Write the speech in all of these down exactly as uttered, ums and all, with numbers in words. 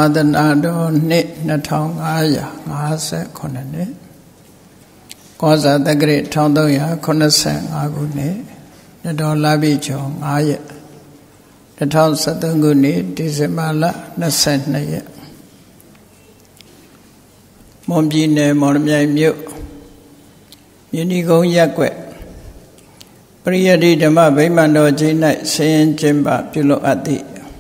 သနာတော်နှစ်နှစ်ထောင်ငါးရာငါးဆယ်ခုနှစ်နှစ်ကောဇာတက္ကရာတစ်ထောင်သုံးရာခုနှစ်ဆယ်ငါးခုနှစ်နှစ်တော်လပြည့်ကျော်ငါးရက်တစ်ထောင်ဆယ်သုံးခုနှစ်ဒီဇင်ဘာလနှစ်ဆယ်နှစ်ရက်မွန်ပြည်နယ်မော်လမြိုင်မြို့မြင်းဒီကုန်းရပ်ကွက်ပရိယတ္တိဓမ္မဗိမာန်တော်ကြီး၌ဆင်းရင်ကျင်းပပြုလုပ်အပ်သည်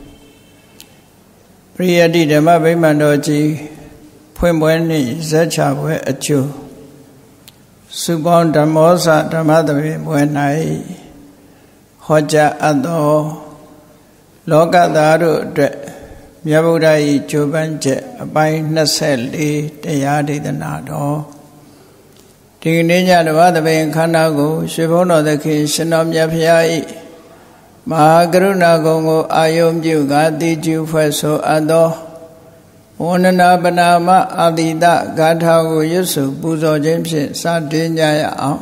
ပရိယတ္တိဓမ္မဗိမာန်တော်ကြီးဖွင့်ပွဲနှင့်ဇက်ချပွဲအကျိုးစုပေါင်းဓမ္မောစဓမ္မသဘင်ပွဲ၌ဟောကြားအပ်သောလောကသားတို့အတွက်မြတ်ဗုဒ္ဓ၏ကြိုးပမ်းချက်အပိုင်းနှစ်ဆယ်လေးတရားဒေသနာတော်ဒီကနေ့ညဓမ္မသဘင်ခန္ဓာကိုရွှေဘုန်းတော်သခင်ရှင်တော်မြတ်ဖရာ၏မဟာကရုဏာဂုဏ်ကိုအာယုံပြုကာတိကျူဖွဲ့ဆိုအပ်သောဝန္ဒနာပနာမအာတိတဂါထာကိုရွတ်ဆိုပူဇော်ခြင်းဖြင့်စတင်ကြရအောင်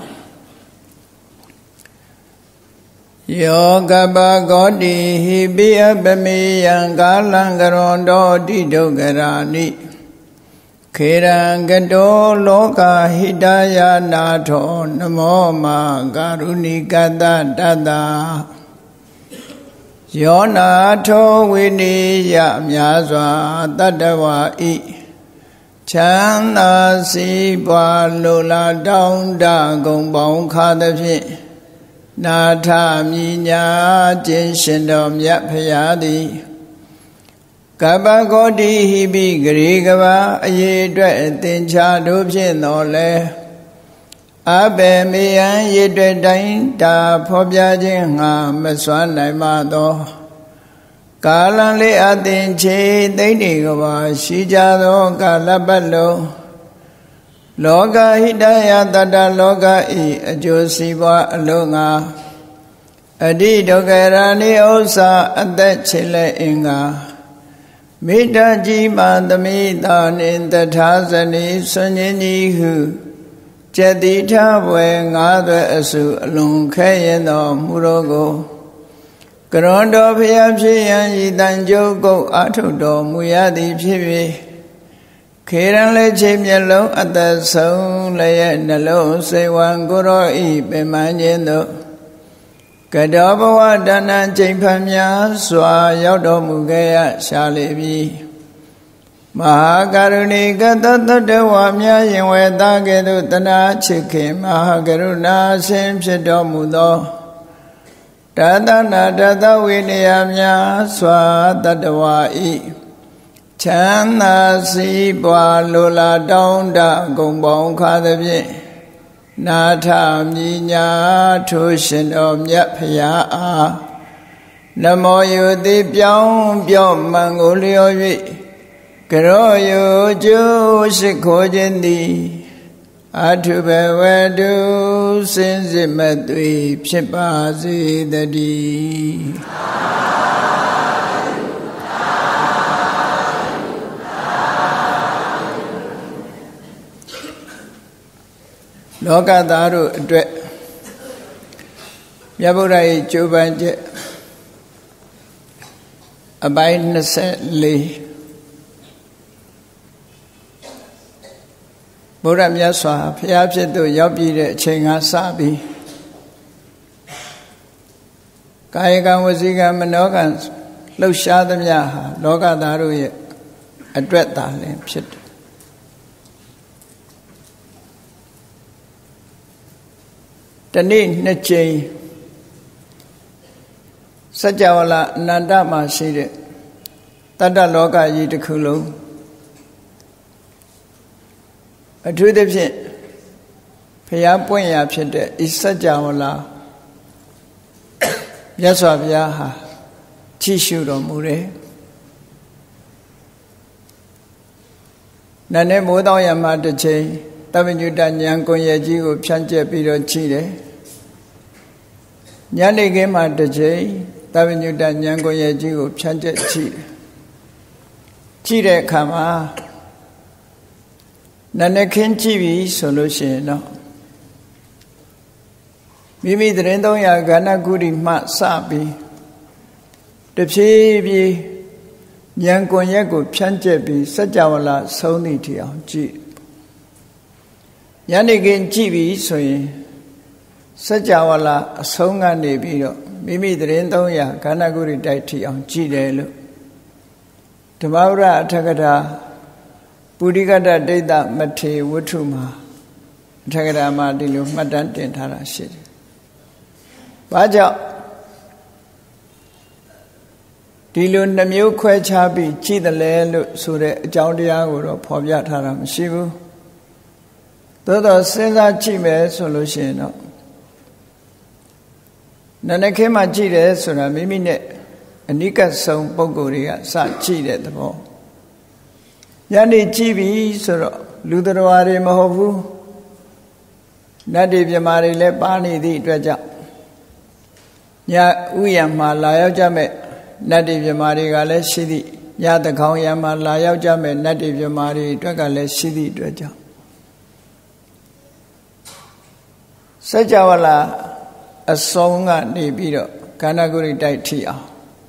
ယောကပဂောတိဟိပိအပမေယံကာလံကရွန်တောတိဒုက္ခရာနိခေရံကတောလောကဟိတယနာထောနမောမကာရုဏိကတတတယောနာထောဝိနိယမြာစွာတတ္တဝါဤချမ်းသာစီးပွားလိုလားတောင်းတဂုံပေါင်းခါသဖြင့်နာထမြညာခြင်းရှင်တော်မြတ်ဖရာသည်ကပ္ပဂောတိဟိပိဂရေကဘာအရေးအတွက်သင်္ချာတို့ဖြင့်တော်လဲအဘေမေယံရည်တွေ့တိုင်းတာဖော်ပြခြင်းငါမစွမ်းနိုင်ပါသောကာလံလေးအသင်ချေသိမ့်ဒီကဘာရှိကြသောကာလပတ်လုံးလောကဟိတယတတလောကဤအကျိုးစီးပွားအလုံးငါအတိဒုက္ခရာနိဥစ္စာအသက်ချေလက်အင်္ဂါမေတ္တာကြီးမှသမိတာနှင့်တထာဇနီဆွန်ញင်းကြီးဟုကျက်တိထဘွယ်ငါးသွဲအစုအလွန်ခဲရင်တော်မူတော်ကိုကရွန်တော်ဖျားဖြစ်ရန်ဤတန်ကြုတ်ကုတ်အာထုတော်မူရသည်ဖြစ်၍ခေရန်လက်ချိမျက်လုံးအသက်ဆုံးလည်းရဲ့နှလုံးစိတ်ဝံကိုရောဤပင်မခြင်းတို့ကတောဘဝတဏ္ဏချိန်ဖန်များစွာရောက်တော်မူခဲ့ရရှာလေပြီမဟာကရုဏီကတတတဝါများရင်ဝေသားကဲ့သို့တနာချစ်ခင်မဟာကရုဏာရှင်ဖြစ်တော်မူသောတသနာတသဝိနည်းများစွာတတဝါဤချမ်းသာစီးပွားလိုလားတောင်းတဂုံပေါင်းခါသဖြင့်နာထမြညာထိုရှင်တော်မြတ်ဖရာအားနမောယုတိပြောင်းပြော့မှန်ကိုလျော်၍ကရောယုကျိုးရှိခိုးခြင်းသည်အထုဘဝတုစင်စစ်မသွေဖြစ်ပါစေတည်းလောကသားတို့အတွက်မြတ်ဗုဒ္ဓရဲ့ကြိုးပမ်းချက်အပိုင်းနှစ်ဆယ်လေးဘုရားမြတ်စွာဘုရားဖြစ်သူရောက်ပြည်တဲ့အချိန်ကစပြီးကာယကံဝစီကံမနောကံလှုပ်ရှားသမျှဟာလောကသားတို့ရဲ့အတွက်သာလင်ဖြစ်တယ်တနေ့နှစ်ကြိမ်စัจ java လာအနန္တမှာရှိတဲ့တတ္တလောကကြီးတစ်ခုလုံးအထူးသဖြင့်ဘုရားပွင့်ရာဖြစ်တဲ့ဤစัจ java လာမြတ်စွာဘုရားဟာကြည့်ရှုတော်မူတယ်နတ်နဲ့မိုးတောင်းရမှာတစ်ချိန်တပ္ပညုတဉာဏ်ကွန်ရက်ကြီးကိုဖြန့်ကျက်ပြီးတော့ကြည့်တယ်ညနေခင်းမှာတစ်ချိန်တပ္ပညုတဉာဏ်ကွန်ရက်ကြီးကိုဖြန့်ကျက်ကြည့်တယ်ကြည့်တဲ့အခါမှာနတ်နဲ့ခင်းကြည့်ပြီဆိုလို့ရှိရင်တော့မိမိသတင်းသုံးရာကဏ္ဍကုရီမှစပြီးတဖြည်းဖြည်းဉာဏ်ကွန်ရက်ကိုဖြန့်ကျက်ပြီးစัจ java လာဆုံးသည့်ထီအောင်ကြည့်ညနေခင်းကြည့်ပြီးဆိုရင်စัจ java လာအဆုံးကနေပြီးတော့မိမိသတင်းသုံးရာခန္ဓာကိုယ်တွေတိုက်ထီအောင်ကြည့်တယ်လို့ဓမ္မဝရအထကထာပုရိကတဒိဋ္ဌမထေဝတ္ထုမှာအထကထာမှာဒီလိုမှတ်တမ်းတင်ထားတာရှိတယ်။ဘာကြောင့်ဒီလိုနှမျိုးခွဲခြားပြီးကြည့်တယ်လဲလို့ဆိုတဲ့အကြောင်းတရားကိုတော့ဖော်ပြထားတာမရှိဘူး။သို့တော့စဉ်းစားကြည့်မယ်ဆိုလို့ရှိရင်တော့နနခင်းမှာကြည့်တယ်ဆိုတာမိမိနဲ့အနိကဆုံးပုံကိုယ်တွေကစကြည့်တဲ့သဘောညနေကြည့်ပြီဆိုတော့လူတော်တွေမဟုတ်ဘူးနတ်တွေပြမာတွေလည်းပါနေသည့်အတွက်ကြောင့်ညဥယျာဉ်မှာလာရောက်ကြမဲ့နတ်တွေပြမာတွေကလည်းရှိသည့်ညတခေါင်ယံမှာလာရောက်ကြမဲ့နတ်တွေပြမာတွေအတွက်ကလည်းရှိသည့်အတွက်ကြောင့်စัจ java လာအဆုံးကနေပြီးတော့ခန္ဓာကိုယ်တိုက်ထီအောင်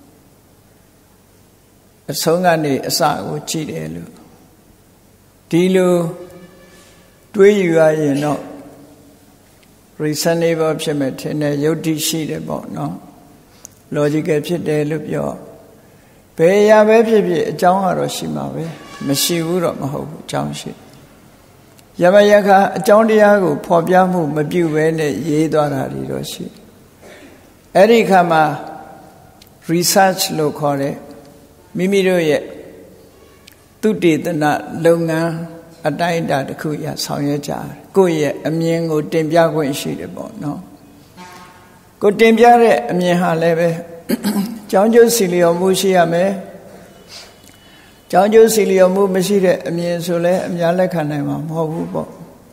အဆုံးကနေအစကိုကြည့်တယ်လို့ဒီလိုတွေးယူရရင်တော့ reasonable ဖြစ်မဲ့ထင်တယ်ယုတ်တိရှိတယ်ပေါ့နော် logical ဖြစ်တယ်လို့ပြောဘယ်အရာပဲဖြစ်ဖြစ်အကြောင်းကတော့ရှိမှာပဲမရှိဘူးတော့မဟုတ်ဘူးအကြောင်းရှိယမယခအကြောင်းတရားကိုဖော်ပြမှုမပြုဘဲနဲ့ရေးသွားတာတွေတော့ရှိအဲ့ဒီခါမှာ research လို့ခေါ်တဲ့မိမိတို့ရဲ့သုတေသနလုပ်ငန်းအတိုင်းအတာတစ်ခုရဆောင်ရွက်ကြတယ်ကိုယ့်ရဲ့အမြင်ကိုတင်ပြခွင့်ရှိတယ်ပေါ့နော်ကိုတင်ပြတဲ့အမြင်ဟာလည်းပဲကြောင်းကျိုးစီလျော်မှုရှိရမယ်ကြောင်းကျိုးစီလျော်မှုမရှိတဲ့အမြင်ဆိုလဲအများလက်ခံနိုင်မှာမဟုတ်ဘူးပေါ့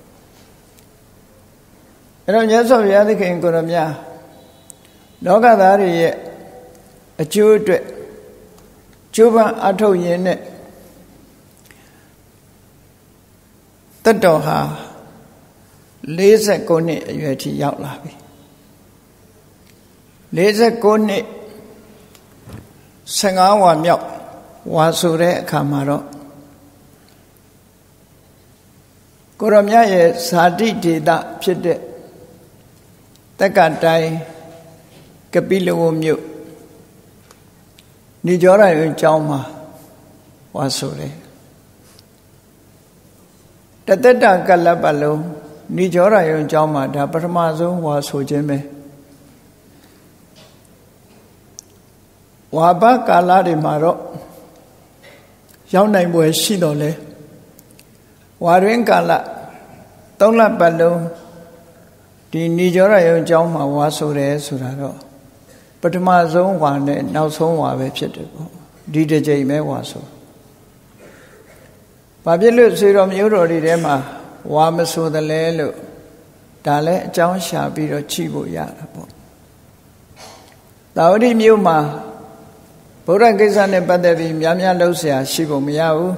အဲ့တော့မြတ်စွာဘုရားသခင်ကိုရောမြတ်လောကသားတွေရဲ့အကျိုးအတွက်ကျိုးပန်းအထုတ်ရင်းနဲ့တတ်တော်ဟာလေးဆယ်ကိုနှစ်အရွယ်ထိရောက်လာပြီလေးဆယ်ကိုနှစ်ဆယ်ငါးဝါမြောက်ဝါဆိုတဲ့အခါမှာတော့ကိုရမြတ်ရဲ့ဇာတိဒေသဖြစ်တဲ့တက္ကတိုင်းကပိလဝမြို့နိကြောရယုံကျောင်းမှာဝါဆိုတယ်တသက်တာကလပ်ပတ်လုံးနိကြောရယုံကျောင်းမှာဒါပထမဆုံးဝါဆိုခြင်းပဲဝါဘကာလတွေမှာတော့ရောက်နိုင်ပွဲရှိတော့လေဝါရင်းကာလသုံးလပတ်လုံးဒီနိကြောရယုံကျောင်းမှာဝါဆိုတယ်ဆိုတာတော့ပထမဆုံးဝါနဲ့နောက်ဆုံးဝါပဲဖြစ်တယ်ပေါ့ဒီတစ်ကြိမ်ပဲဝါဆိုဘာဖြစ်လို့ဆွေတော်မျိုးတော်တွေထဲမှာဝါမဆိုတယ်လဲလို့ဒါလည်းအကြောင်းရှာပြီးတော့ကြည့်ဖို့ရတာပေါ့သာဝတိမြို့မှာဗုဒ္ဓကိစ္စနဲ့ပတ်သက်ပြီးများများလှုပ်ရှားရှိဖို့မရဘူး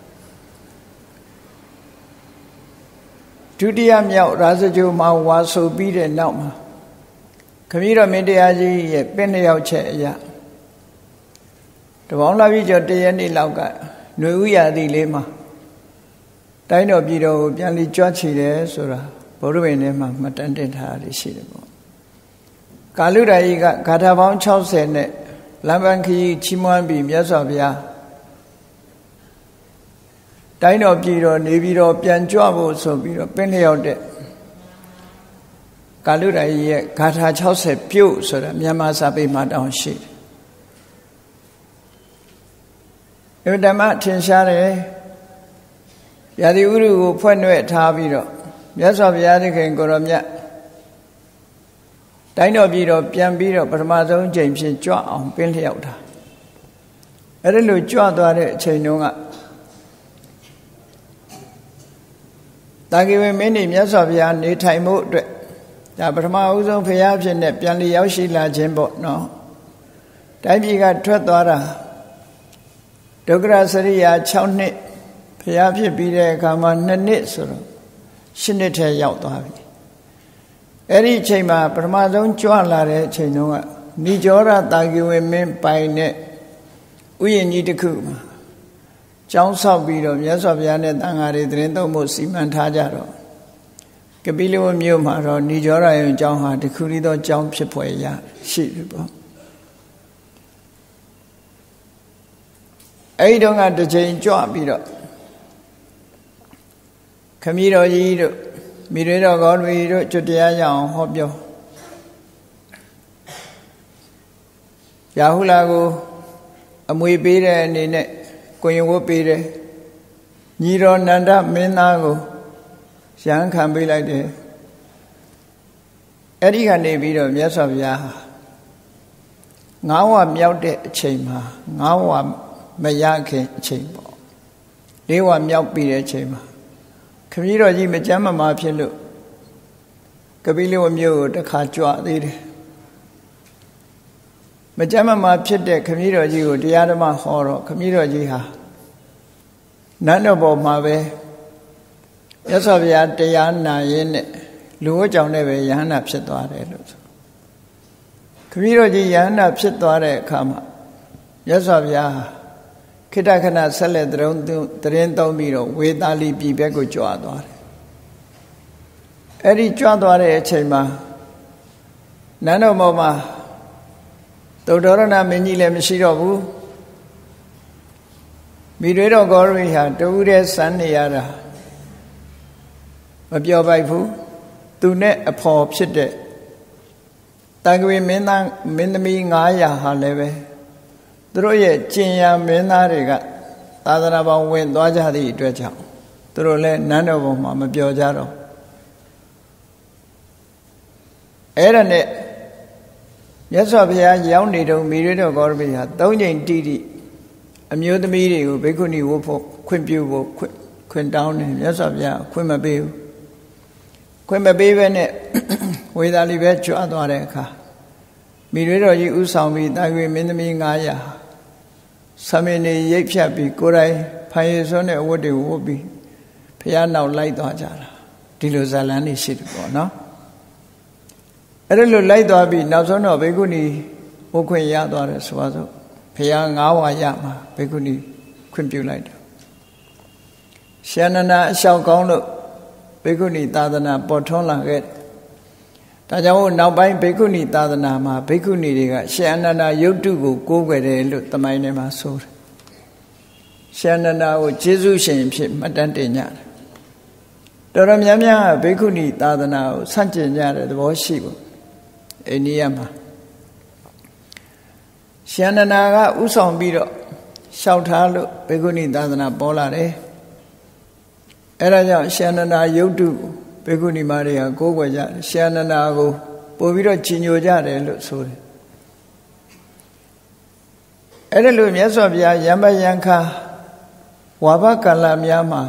ဒုတိယမြောက်ရာဇဂိုမှာဝါဆိုပြီးတဲ့နောက်မှာခမည်းတော်မင်းတရားကြီးရဲ့ပင်လျောက်ချက်အရာတပေါင်းလာပြီးကျော်တရက်နေ့လောက်ကຫນွေဥရာသီလေးမှာတိုင်းတော်ပြည်တော်ကိုပြန်လီကြွချီတယ်ဆိုတာဗုဒ္ဓဘုရင်ထဲမှာမှတ်တမ်းတင်ထားရရှိတယ်ပေါ့ကာလုဒာယီကဂါထာပေါင်း၆၀နဲ့လမ်းပန်းခရီးချီးမွမ်းပြီးမြတ်စွာဘုရားတိုင်းတော်ပြည်တော်နေပြီးတော့ပြန်ကြွဖို့ဆိုပြီးတော့ပင်လျောက်တဲ့ကာလုဒာယီရဲ့ဂါထာ၆၀ပြုတ်ဆိုတာမြန်မာစာပေမှာတောင်ရှိတယ်အဲ့ဓမ္မထင်ရှားတယ်ရာသီဥတုကိုဖွဲ့နှဲ့ထားပြီးတော့မြတ်စွာဘုရားသခင်ကိုရောမြတ်တိုင်းတော်ပြည်တော်ပြန်ပြီးတော့ပထမဆုံးချိန်ဖြစ်ကြွအောင်ပင်လျောက်တာအဲ့ဒါလို့ကြွသွားတဲ့အချိန်တုန်းကတာဂိဝေမင်းကြီးမြတ်စွာဘုရားနေထိုင်မှုအတွက်ဒါပထမဦးဆုံးဘုရားဖြစ်နေပြန်လျရောက်ရှိလာခြင်းပေါ့နော်တိုင်းပြည်ကထွက်သွားတာဒုက္ခရစရိယာ၆နှစ်ဘုရားဖြစ်ပြီးတဲ့အခါမှာနှစ်နှစ်ဆိုတော့ရှစ်နှစ်ထဲရောက်သွားပြီအဲ့ဒီအချိန်မှာပထမဆုံးကြွလာတဲ့အချိန်တုန်းကနိကြောရတာဂိဝေမင်းပိုင်နဲ့ဥယျာဉ်ကြီးတစ်ခုမှာကျောင်းဆောက်ပြီးတော့မြတ်စွာဘုရားနဲ့တန်ဃာတွေသရင်သုံးဖို့စီမံထားကြတော့ကပိလဝမြို့မှာတော့ဏိကြောရယုံကျောင်းဟာတခုတည်းသောကျောင်းဖြစ်ဖွယ်ရရှိတယ်ပေါ့အဲ့ဒီတော့ကတစ်ချိန်ကြွပြီးတော့ခမည်းတော်ကြီးတို့မိရွေတော်ကောတွေတို့ကျွတ်တရားရအောင်ဟောပြောရာဟုလာကိုအမွေပေးတဲ့အနေနဲ့ကိုရင်ဝတ်ပေးတယ်ညီတော်နန္ဒမင်းသားကိုရဟန်းခံပေးလိုက်တယ်အဲ့ဒီကနေပြီးတော့မြတ်စွာဘုရားဟာငါးဝမြောက်တဲ့အချိန်မှာငါးဝမရခင်အချိန်ပေါ့လေးဝမြောက်ပြီးတဲ့အချိန်မှာခမည်းတော်ကြီးမကြမ်းမမာဖြစ်လို့ကပိလဝမြို့ကိုတစ်ခါကြွသေးတယ်မကြမ်းမမာဖြစ်တဲ့ခမည်းတော်ကြီးကိုတရားဓမ္မဟောတော့ခမည်းတော်ကြီးဟာနတ်တော်ပေါ်မှာပဲမြတ်စွာဘုရားတရားနာရင်းနဲ့လူဝတ်ကြောင့်လည်းပဲယဟန္တာဖြစ်သွားတယ်လို့ဆိုခမည်းတော်ကြီးယဟန္တာဖြစ်သွားတဲ့အခါမှာမြတ်စွာဘုရားခိတ္တခဏဆက်လက်တရုံတရင်သုံးပြီးတော့ဝေသာလီပြည်ဘက်ကိုကြွသွားတယ်အဲ့ဒီကြွသွားတဲ့အချိန်မှာနန်းတော်ပေါ်မှာသုတ္တရဏမင်းကြီးလည်းမရှိတော့ဘူးမိတွေတော်ကောရိဟာတူးတဲ့စမ်းနေရတာမပြောပိုက်ဘူးသူနဲ့အဖော်ဖြစ်တဲ့တန်ခွေမင်းသားမင်းသမီးငါးရာဟာလည်းပဲသူတို့ရဲ့ကျင်ရမင်းသားတွေကသာသနာပေါင်းဝင်သွားကြသည့်အတွက်ကြောင့်သူတို့လည်းနန်းတော်ပေါ်မှာမပြောကြတော့အဲ့ဒါနဲ့မြတ်စွာဘုရားရောက်နေတော့မိရွေတော်ဂေါရမိဟာသုံးချိန်တိတိအမျိုးသမီးတွေကိုဘိက္ခုနီဝတ်ဖို့ခွင့်ပြုဖို့ခွင့်ခွင့်တောင်းတယ်မြတ်စွာဘုရားခွင့်မပေးဘူးခွင့်မပေးဘဲနဲ့ဝေသာလီပဲကြွသွားတဲ့အခါမိရွေတော်ကြီးဥဆောင်ပြီးတာခွေမင်းသမီးငါးရာသမင်းနေရိပ်ဖြတ်ပြီးကိုယ်တိုင်ဖိုင်ရစွန်းတဲ့အဝတ်တွေဝတ်ပြီးဘုရားနောက်လိုက်သွားကြတာဒီလိုဇာလန်းနေရှိတယ်ပေါ့နော်အဲ့ဒါလိုလိုက်သွားပြီးနောက်ဆုံးတော့ဘိက္ခုနီဝတ်ခွင့်ရသွားတယ်ဆိုပါစို့ဘုရားငါးဝါရမှာဘိက္ခုနီခွင့်ပြုလိုက်တယ်ရှင်နနာအလျှောက်ကောင်းလို့ဘိက္ခုနီသာသနာပေါ်ထွန်းလာခဲ့ဒါကြောင့်နောက်ပိုင်းဘိက္ခုနီသာသနာမှာဘိက္ခုနီတွေကရှင်အနန္ဒယုတ်တုကိုကိုးကွယ်တယ်လို့တမိုင်းထဲမှာဆိုတယ်ရှင်အနန္ဒကိုကျေးဇူးရှင်ဖြစ်မှတ်တမ်းတင်ကြတယ်တော်တော်များများဘိက္ခုနီသာသနာကိုဆန့်ကျင်ကြတဲ့သဘောရှိဘူးအိန္ဒိယမှာရှင်အနန္ဒကဥဆောင်ပြီးတော့လျှောက်ထားလို့ဘိက္ခုနီသာသနာပေါ်လာတယ်အဲဒါကြောင့်ရှင်အနန္ဒယုတ်တုဘိက္ခုနီမတွေကကိုးကွယ်ကြတယ်ရှင်အနန္ဒကိုပို့ပြီးတော့ကြီးညိုကြတယ်လို့ဆိုတယ်အဲ့ဒါလို့မြတ်စွာဘုရားယံပယံခါဝါဘကာလများမှာ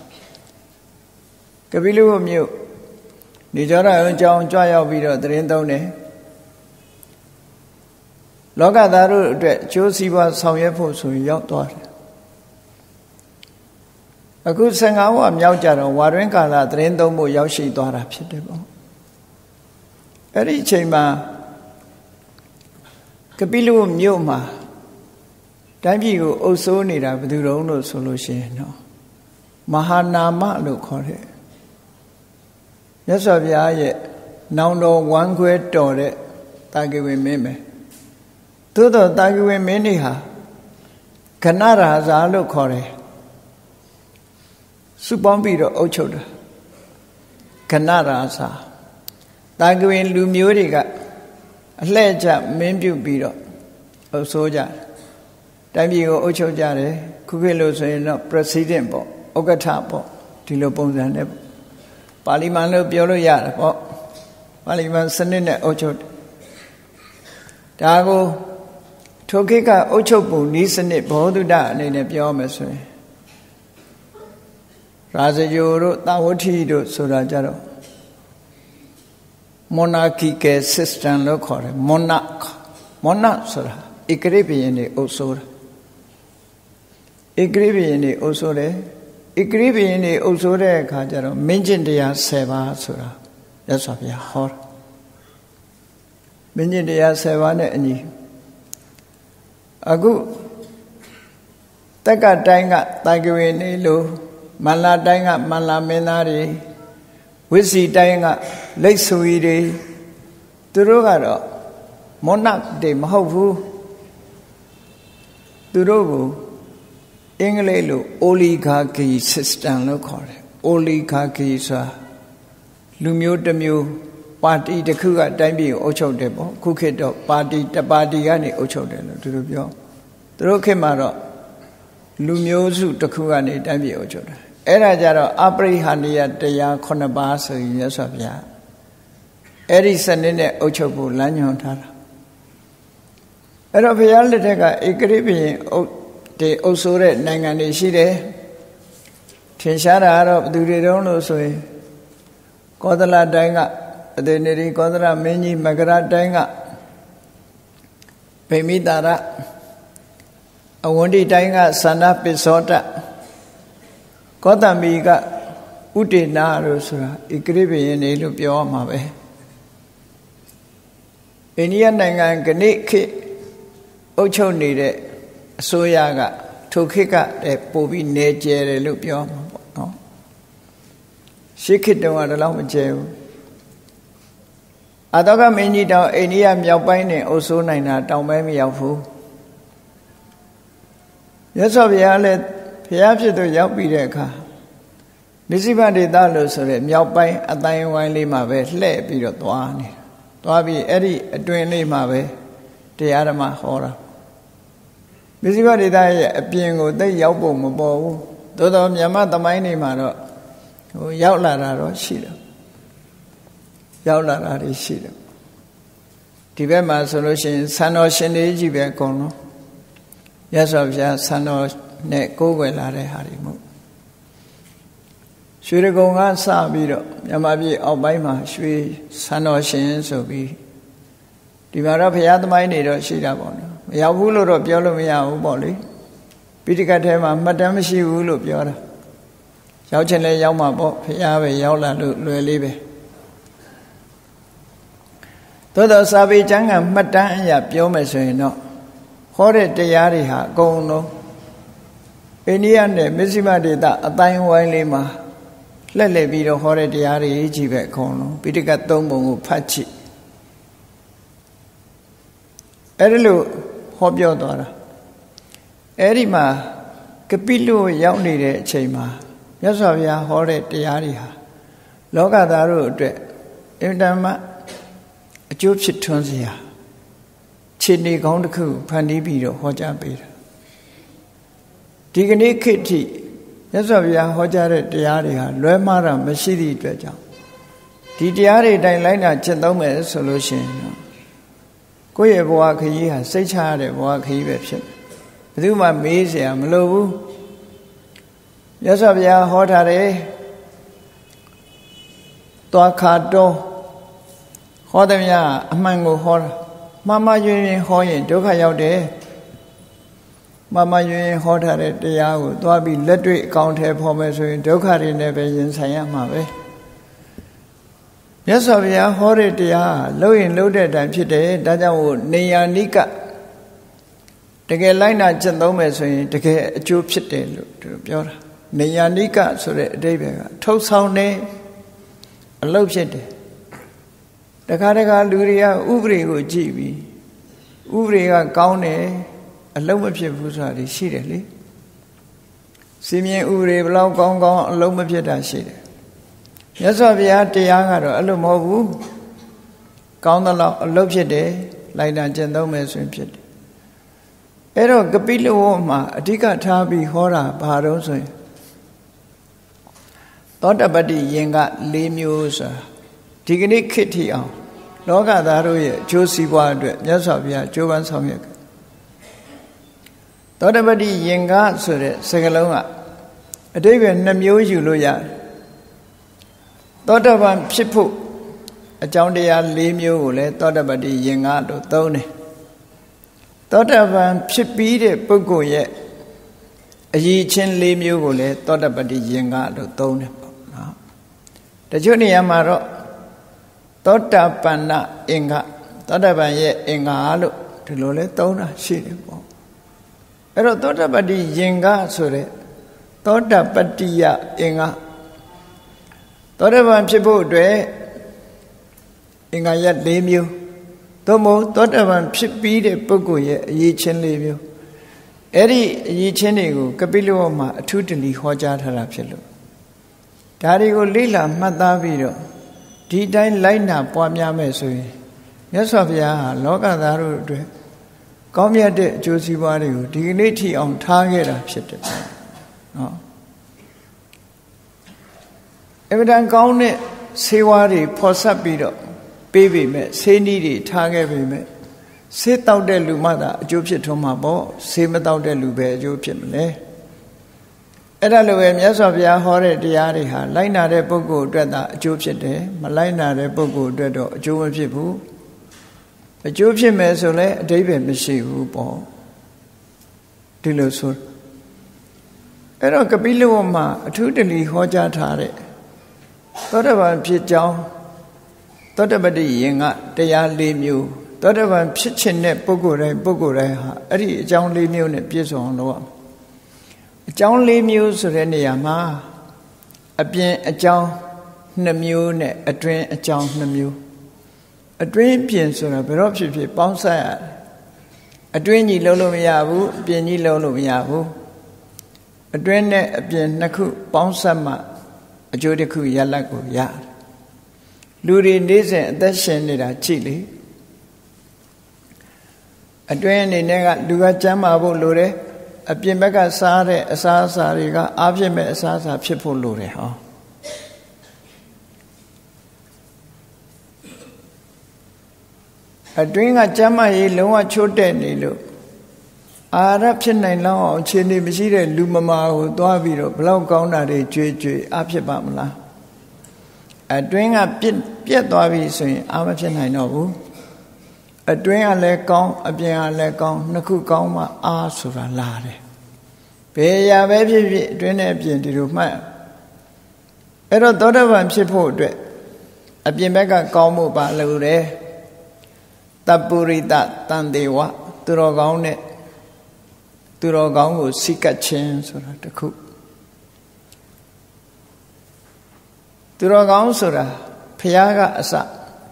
ကပိလဝမြို့နေကြရအောင်ကြောင်းကြွရောက်ပြီးတော့တရင်သုံးတယ်လောကသားတို့အတွက်အကျိုးစီးပွားဆောင်ရွက်ဖို့ဆိုရင်ရောက်သွားတယ်အခုဆယ်ငါးဝမြောက်ကြတော့ဝါတွင်ကာလတရင်သုံးဖို့ရောက်ရှိသွားတာဖြစ်တယ်ပေါ့အဲ့ဒီအချိန်မှာကပိလဝမြို့မှာတိုင်းပြည်ကိုအုပ်စိုးနေတာဘယ်သူတုံးလို့ဆိုလို့ရှိရင်တော့မဟာနာမလို့ခေါ်တယ်မြတ်စွာဘုရားရဲ့နောင်တော်ဝမ်းခွဲတော်တဲ့တာဂိဝေမင်းပဲသို့တော့တာဂိဝေမင်းတွေဟာခဏရာဇာလို့ခေါ်တယ်စုပေါင်းပြီးတော့အုပ်ချုပ်တာခဏရာဇာတာဂိဝေလူမျိုးတွေကအလှဲ့ကျမင်းပြုတ်ပြီးတော့အုပ်စိုးကြတယ်တိုင်းပြည်ကိုအုပ်ချုပ်ကြတယ်ခုခေတ်လို့ဆိုရင်တော့ president ပေါ့ဥက္ကဋ္ဌပေါ့ဒီလိုပုံစံနဲ့ပါလီမန်လို့ပြောလို့ရတယ်ပေါ့ပါလီမန်စနစ်နဲ့အုပ်ချုပ်ဒါကိုထိုခေတ်ကအုပ်ချုပ်ပုံဤစနစ်ဘောဓုတအနေနဲ့ပြောမယ်ဆိုရင်ရာဇဂိုတို့တာဝတိတို့ဆိုတာကြတော့ monarchical system လို့ခေါ်တယ် monarch monarch ဆိုတာဧကရာဇ်ဘုရင်တွေအုပ်စိုးတာဧကရာဇ်ဘုရင်တွေအုပ်စိုးတယ်ဧကရာဇ်ဘုရင်တွေအုပ်စိုးတဲ့အခါကျတော့မင်းကျင့်တရားဆယ်ပါးဆိုတာမြတ်စွာဘုရားဟောတာမင်းကျင့်တရားဆယ်ပါးနဲ့အညီအခုတက်ကတိုင်းကတာကဝေနေလို့မန္လာတိုင်းကမန္လာမင်းသားတွေဝိစီတိုင်းကလိတ်ဆွေတွေသူတို့ကတော့မောနတွေမဟုတ်ဘူးသူတို့ကိုအင်္ဂလိပ်လို oligarchy system လို့ခေါ်တယ် oligarchy ဆိုတာလူမျိုးတစ်မျိုးပါတီတစ်ခုကတိုင်းပြည်ကိုအုပ်ချုပ်တယ်ပေါ့ခုခေတ်တော့ပါတီတစ်ပါတီကနေအုပ်ချုပ်တယ်လို့သူတို့ပြောသူတို့ခေတ်မှာတော့လူမျိုးစုတစ်ခုကနေတိုင်းပြည်အုပ်ချုပ်တယ်အဲ့ဒါကြတော့အပရိဟာနိယတရားခုနှစ်ပါးဆိုရင်ရသော်ဗျာအဲ့ဒီစနစ်နဲ့အုပ်ချုပ်ဖို့လမ်းညွှန်ထားတာအဲ့တော့ဘုရားလက်ထက်ကဧကရိပင်အုပ်တေအုပ်ဆိုးတဲ့နိုင်ငံတွေရှိတယ်ထင်ရှားတာကတော့ဘယ်သူတွေတုံးလို့ဆိုရင်ကောသလတိုင်းကအတေနေရီကောသလမင်းကြီးမကရတိုင်းကဗိမိတာရအဝန္တိတိုင်းကသန္နပိသောတကောသမီကဥတေနာလို့ဆိုတာဧကရိပင်နေလို့ပြောရမှာပဲအိန္ဒိယနိုင်ငံကနေ့ခေတ်အုပ်ချုပ်နေတဲ့အစိုးရကထိုခေတ်ကတည်းပို့ပြီးနေကျဲတယ်လို့ပြောမှာပေါ့နော်ရှေးခေတ်တုန်းကတော့လောက်မကျဲဘူးအတောကမင်းကြီးတောင်အိန္ဒိယမြောက်ပိုင်းနဲ့အုပ်စိုးနိုင်တာတောင်ပိုင်းမရောက်ဘူးရသော်ဘုရားလည်းဘုရားဖြစ်သူရောက်ပြီးတဲ့အခါမစ္စည်းဗဒေသလို့ဆိုရဲမြောက်ပိုင်းအတိုင်းဝိုင်းလေးမှာပဲလှည့်ပြီးတော့သွားနေတာသွားပြီးအဲ့ဒီအတွင်းလေးမှာပဲတရားဓမ္မဟောတာမစ္စည်းဗဒေသရဲ့အပြင်ကိုသိရောက်ဖို့မပေါ်ဘူးသို့တော်မြန်မာသမိုင်းနေမှာတော့ဟိုရောက်လာတာတော့ရှိတယ်ရောက်လာတာတွေရှိတယ်ဒီဘက်မှာဆိုလို့ရှိရင်ဆန္တော်ရှင်တွေကြီးပဲအကုန်လုံးရသော်ဗျာဆန္တော်နဲ့ကိုးကွယ်လာတဲ့ဟာတွေမဟုတ်ရွှေရကုံကစပြီးတော့မြန်မာပြည်အောက်ပိုင်းမှာရွှေဆန္တော်ရှင်ဆိုပြီးဒီမှာတော့ဘုရားသမိုင်းတွေတော့ရှိတာပေါ့နော်မရောက်ဘူးလို့တော့ပြောလို့မရဘူးပေါ့လေပိဋကတ်ထဲမှာမှတ်တမ်းမရှိဘူးလို့ပြောတာရောက်ချင်လဲရောက်မှာပေါ့ဘုရားပဲရောက်လာလို့လွယ်လေးပဲသို့သောစာပေကျမ်းကမှတ်တမ်းအရာပြောမယ်ဆိုရင်တော့ဟောတဲ့တရားတွေဟာအကုန်လုံးအိန္ဒိယနဲ့မစ္စည်းမဒေသအတိုင်းဝိုင်းလေးမှာလှည့်လည်ပြီးတော့ဟောတဲ့တရားတွေကြီးပဲအကုန်လုံးပိဋကတ်သုံးပုံကိုဖတ်ကြည့်အဲ့ဒီလိုဟောပြောသွားတာအဲ့ဒီမှာကပိလုရောက်နေတဲ့အချိန်မှာမြတ်စွာဘုရားဟောတဲ့တရားတွေဟာလောကသားတို့အတွက်အင်တမအကျိုးဖြစ်ထွန်းစရာခြေနေကောင်းတစ်ခုဖန်တီးပြီးတော့ဟောကြားပေးတာဒီကနေ့ခေတ်ထိမြတ်စွာဘုရားဟောကြားတဲ့တရားတွေဟာလွဲမှားတာမရှိသည့်အတွက်ကြောင့်ဒီတရားတွေတိုင်းလိုက်နာကျင့်သုံးမယ်ဆိုလို့ရှိရင်ကိုယ့်ရဲ့ဘဝခရီးဟာစိတ်ချရတဲ့ဘဝခရီးပဲဖြစ်တယ်ဘယ်သူမှမေးเสียမလိုဘူးမြတ်စွာဘုရားဟောထားတယ်သွားခါတော့ဟောသည်များအမှန်ကိုဟောတာမှားမှားယွင်းယွင်းဟောရင်ဒုက္ခရောက်တယ်မှားမှားယွင်းယွင်းဟောထားတဲ့တရားကိုသွားပြီးလက်တွေ့အကောင့်ထဲဖော်မယ်ဆိုရင်ဒုက္ခတွေနဲ့ပဲရင်ဆိုင်ရမှာပဲမြတ်စွာဘုရားဟောတဲ့တရားလှုပ်ရင်လှုပ်တဲ့အတိုင်းဖြစ်တယ်ဒါကြောင့်မို့နေယာနိကတကယ်လိုက်နာကျင့်သုံးမယ်ဆိုရင်တကယ်အကျိုးဖြစ်တယ်လို့သူပြောတာနေယာနိကဆိုတဲ့အဓိပ္ပာယ်ကထုတ်ဆောင်တယ်အလုပ်ဖြစ်တယ်တခါတခါလူတွေကဥပဒေကိုကြည့်ပြီးဥပဒေကကောင်းတယ်အလုပ်မဖြစ်ဘူးဆိုတာရှိတယ်လေစီမင်းဥပဒေဘလောက်ကောင်းကောင်းအလုပ်မဖြစ်တာရှိတယ်မြတ်စွာဘုရားတရားကတော့အဲ့လိုမဟုတ်ဘူးကောင်းသလောက်အလုပ်ဖြစ်တယ်လိုက်တာကျင့်သုံးမယ်ဆိုရင်ဖြစ်တယ်အဲ့တော့ကပိလဝတ်မှာအဓိကထားပြီးဟောတာဘာတော့ဆိုရင်သောတပတ္တိယင်က၄မျိုးဆိုတာဒီကနေ့ခေတ်ထိအောင်လောကသားတို့ရဲ့အကျိုးစီးပွားအတွက်မြတ်စွာဘုရားကြိုးပမ်းဆောင်ရွက်သောတပတ္တိယင်ကဆိုတဲ့စကားလုံးကအဓိပ္ပာယ်နှမျိုးယူလို့ရတယ်သောတပန်ဖြစ်ဖို့အကြောင်းတရား၄မျိုးကိုလည်းသောတပတ္တိယင်ကလို့သုံးတယ်သောတပန်ဖြစ်ပြီးတဲ့ပုဂ္ဂိုလ်ရဲ့အရည်ချင်း၄မျိုးကိုလည်းသောတပတ္တိယင်ကလို့သုံးတယ်ပေါ့နော်တချို့နေရာမှာတော့သောတပန္နအင်္ဂသောတပန်ရဲ့အင်္ဂါလို့ဒီလိုလဲသုံးတာရှိတယ်ပေါ့အဲ့တော့သောတပတ္တိယင်္ဂဆိုတဲ့စကားလုံးကအဲ့တော့သောတပတ္တိယင်္ဂဆိုတဲ့သောတပတ္တိယအင်္ဂသောတပန်ဖြစ်ဖို့အတွက်အင်္ဂါရ၄မျိုးသို့မဟုတ်သောတပန်ဖြစ်ပြီးတဲ့ပုဂ္ဂိုလ်ရဲ့အရေးချင်း၄မျိုးအဲ့ဒီအရေးချင်းတွေကိုကပိလဝတ်မှာအထူးတလီဟောကြားထားတာဖြစ်လို့ဒါတွေကိုလေ့လာမှတ်သားပြီးတော့ဒီတိုင်းလိုက်နာပွားများမယ်ဆိုရင်မြတ်စွာဘုရားဟာလောကသားတို့အတွက်ကောင်းမြတ်တဲ့အကျိုးစီးပွားတွေကိုဒီကနေ့ထိအောင်ထားခဲ့တာဖြစ်တယ်နော်အမှန်တန်ကောင်းတဲ့ဆေးဝါးတွေဖော်ဆက်ပြီးတော့ပေးပေမဲ့ဆေးနည်းတွေထားခဲ့ပေမဲ့ဆေးတောက်တဲ့လူမှသာအကျိုးဖြစ်ထွန်းမှာပေါ့ဆေးမတောက်တဲ့လူပဲအကျိုးဖြစ်မလဲအဲ့ဒါလိုပဲမြတ်စွာဘုရားဟောတဲ့တရားတွေဟာလိုက်နာတဲ့ပုဂ္ဂိုလ်အတွက်သာအကျိုးဖြစ်တယ်မလိုက်နာတဲ့ပုဂ္ဂိုလ်အတွက်တော့အကျိုးမဖြစ်ဘူးအကျိုးဖြစ်မယ်ဆိုလဲအဓိပ္ပာယ်မရှိဘူးပေါ့ဒီလိုဆိုအဲ့တော့ကပိလဝတ်မှာအထူးတလီဟောကြားထားတဲ့သောတပန်ဖြစ်ကြောင်းသောတပတ္တိယင်္ဂတရား၄မျိုးသောတပန်ဖြစ်ခြင်းတဲ့ပုဂ္ဂိုလ်တိုင်းပုဂ္ဂိုလ်တိုင်းဟာအဲ့ဒီအကြောင်း၄မျိုးနဲ့ပြည့်စုံအောင်လုပ်ရမယ်အကြောင်း၄မျိုးဆိုတဲ့နေရာမှာအပြင်အကြောင်း၂မျိုးနဲ့အတွင်းအကြောင်း၂မျိုးအတွင်းပြင်ဆိုတာဘယ်တော့ဖြစ်ဖြစ်ပေါင်းစပ်ရတယ်အတွင်းကြီးလုံးလို့မရဘူးအပြင်ကြီးလုံးလို့မရဘူးအတွင်းနဲ့အပြင်နှစ်ခုပေါင်းစပ်မှအကျိုးတစ်ခုရလဒ်ကိုရတယ်လူတွေနေ့စဉ်အသက်ရှင်နေတာကြည့်လေအတွင်းအနေနဲ့ကလူကကျမ်းမာဖို့လိုတယ်အပြင်ဘက်ကစားတဲ့အစားအစာတွေကအားဖြစ်မဲ့အစားအစာဖြစ်ဖို့လိုတယ်ဟောအတွင်းကကျမ်းမာရေးလုံးဝချို့တဲ့နေလို့အာရဖြစ်နိုင်လောက်အောင်အခြေအနေမရှိတဲ့လူမမာကိုသွားပြီးတော့ဘလောက်ကောင်းတာတွေကြွေကြွေအားဖြစ်ပါမလားအတွင်းကပြက်ပြက်သွားပြီဆိုရင်အားမဖြစ်နိုင်တော့ဘူးအတွင်းကလည်းကောင်းအပြင်ကလည်းကောင်းနှစ်ခုကောင်းမှအားဆိုတာလာတယ်ဘယ်ရာပဲဖြစ်ဖြစ်အတွင်းနဲ့အပြင်ဒီလိုမှတ်အဲ့တော့သောတပန်ဖြစ်ဖို့အတွက်အပြင်ဘက်ကကောင်းမှုပါလို့တယ်တပ္ပုရိတတန်တေဝသူတော်ကောင်းနဲ့သူတော်ကောင်းကိုစိကတ်ခြင်းဆိုတာတခုသူတော်ကောင်းဆိုတာဘုရားကအစ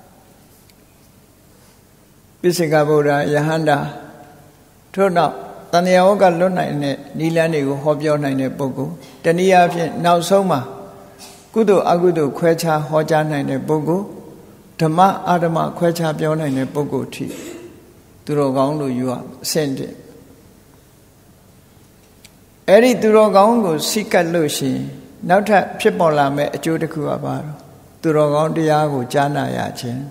ပိစိကဗုဒ္ဓယဟန္တာထို့နောက်တဏှာဝကလွတ်နိုင်တဲ့နိလန်းတွေကိုဟောပြောနိုင်တဲ့ပုဂ္ဂိုလ်တနည်းအားဖြင့်နောက်ဆုံးမှာကုသိုလ်အကုသိုလ်ခွဲခြားဟောကြားနိုင်တဲ့ပုဂ္ဂိုလ်ဓမ္မအဓမ္မခွဲခြားပြောနိုင်တဲ့ပုဂ္ဂိုလ်ထိသူတော်ကောင်းလို့ယူရအဆင့်တည်းအဲ့ဒီသူတော်ကောင်းကိုစိကတ်လို့ရှိရင်နောက်ထပ်ဖြစ်ပေါ်လာမယ့်အကျိုးတစ်ခုကပါတော့သူတော်ကောင်းတရားကိုကြားနာရခြင်း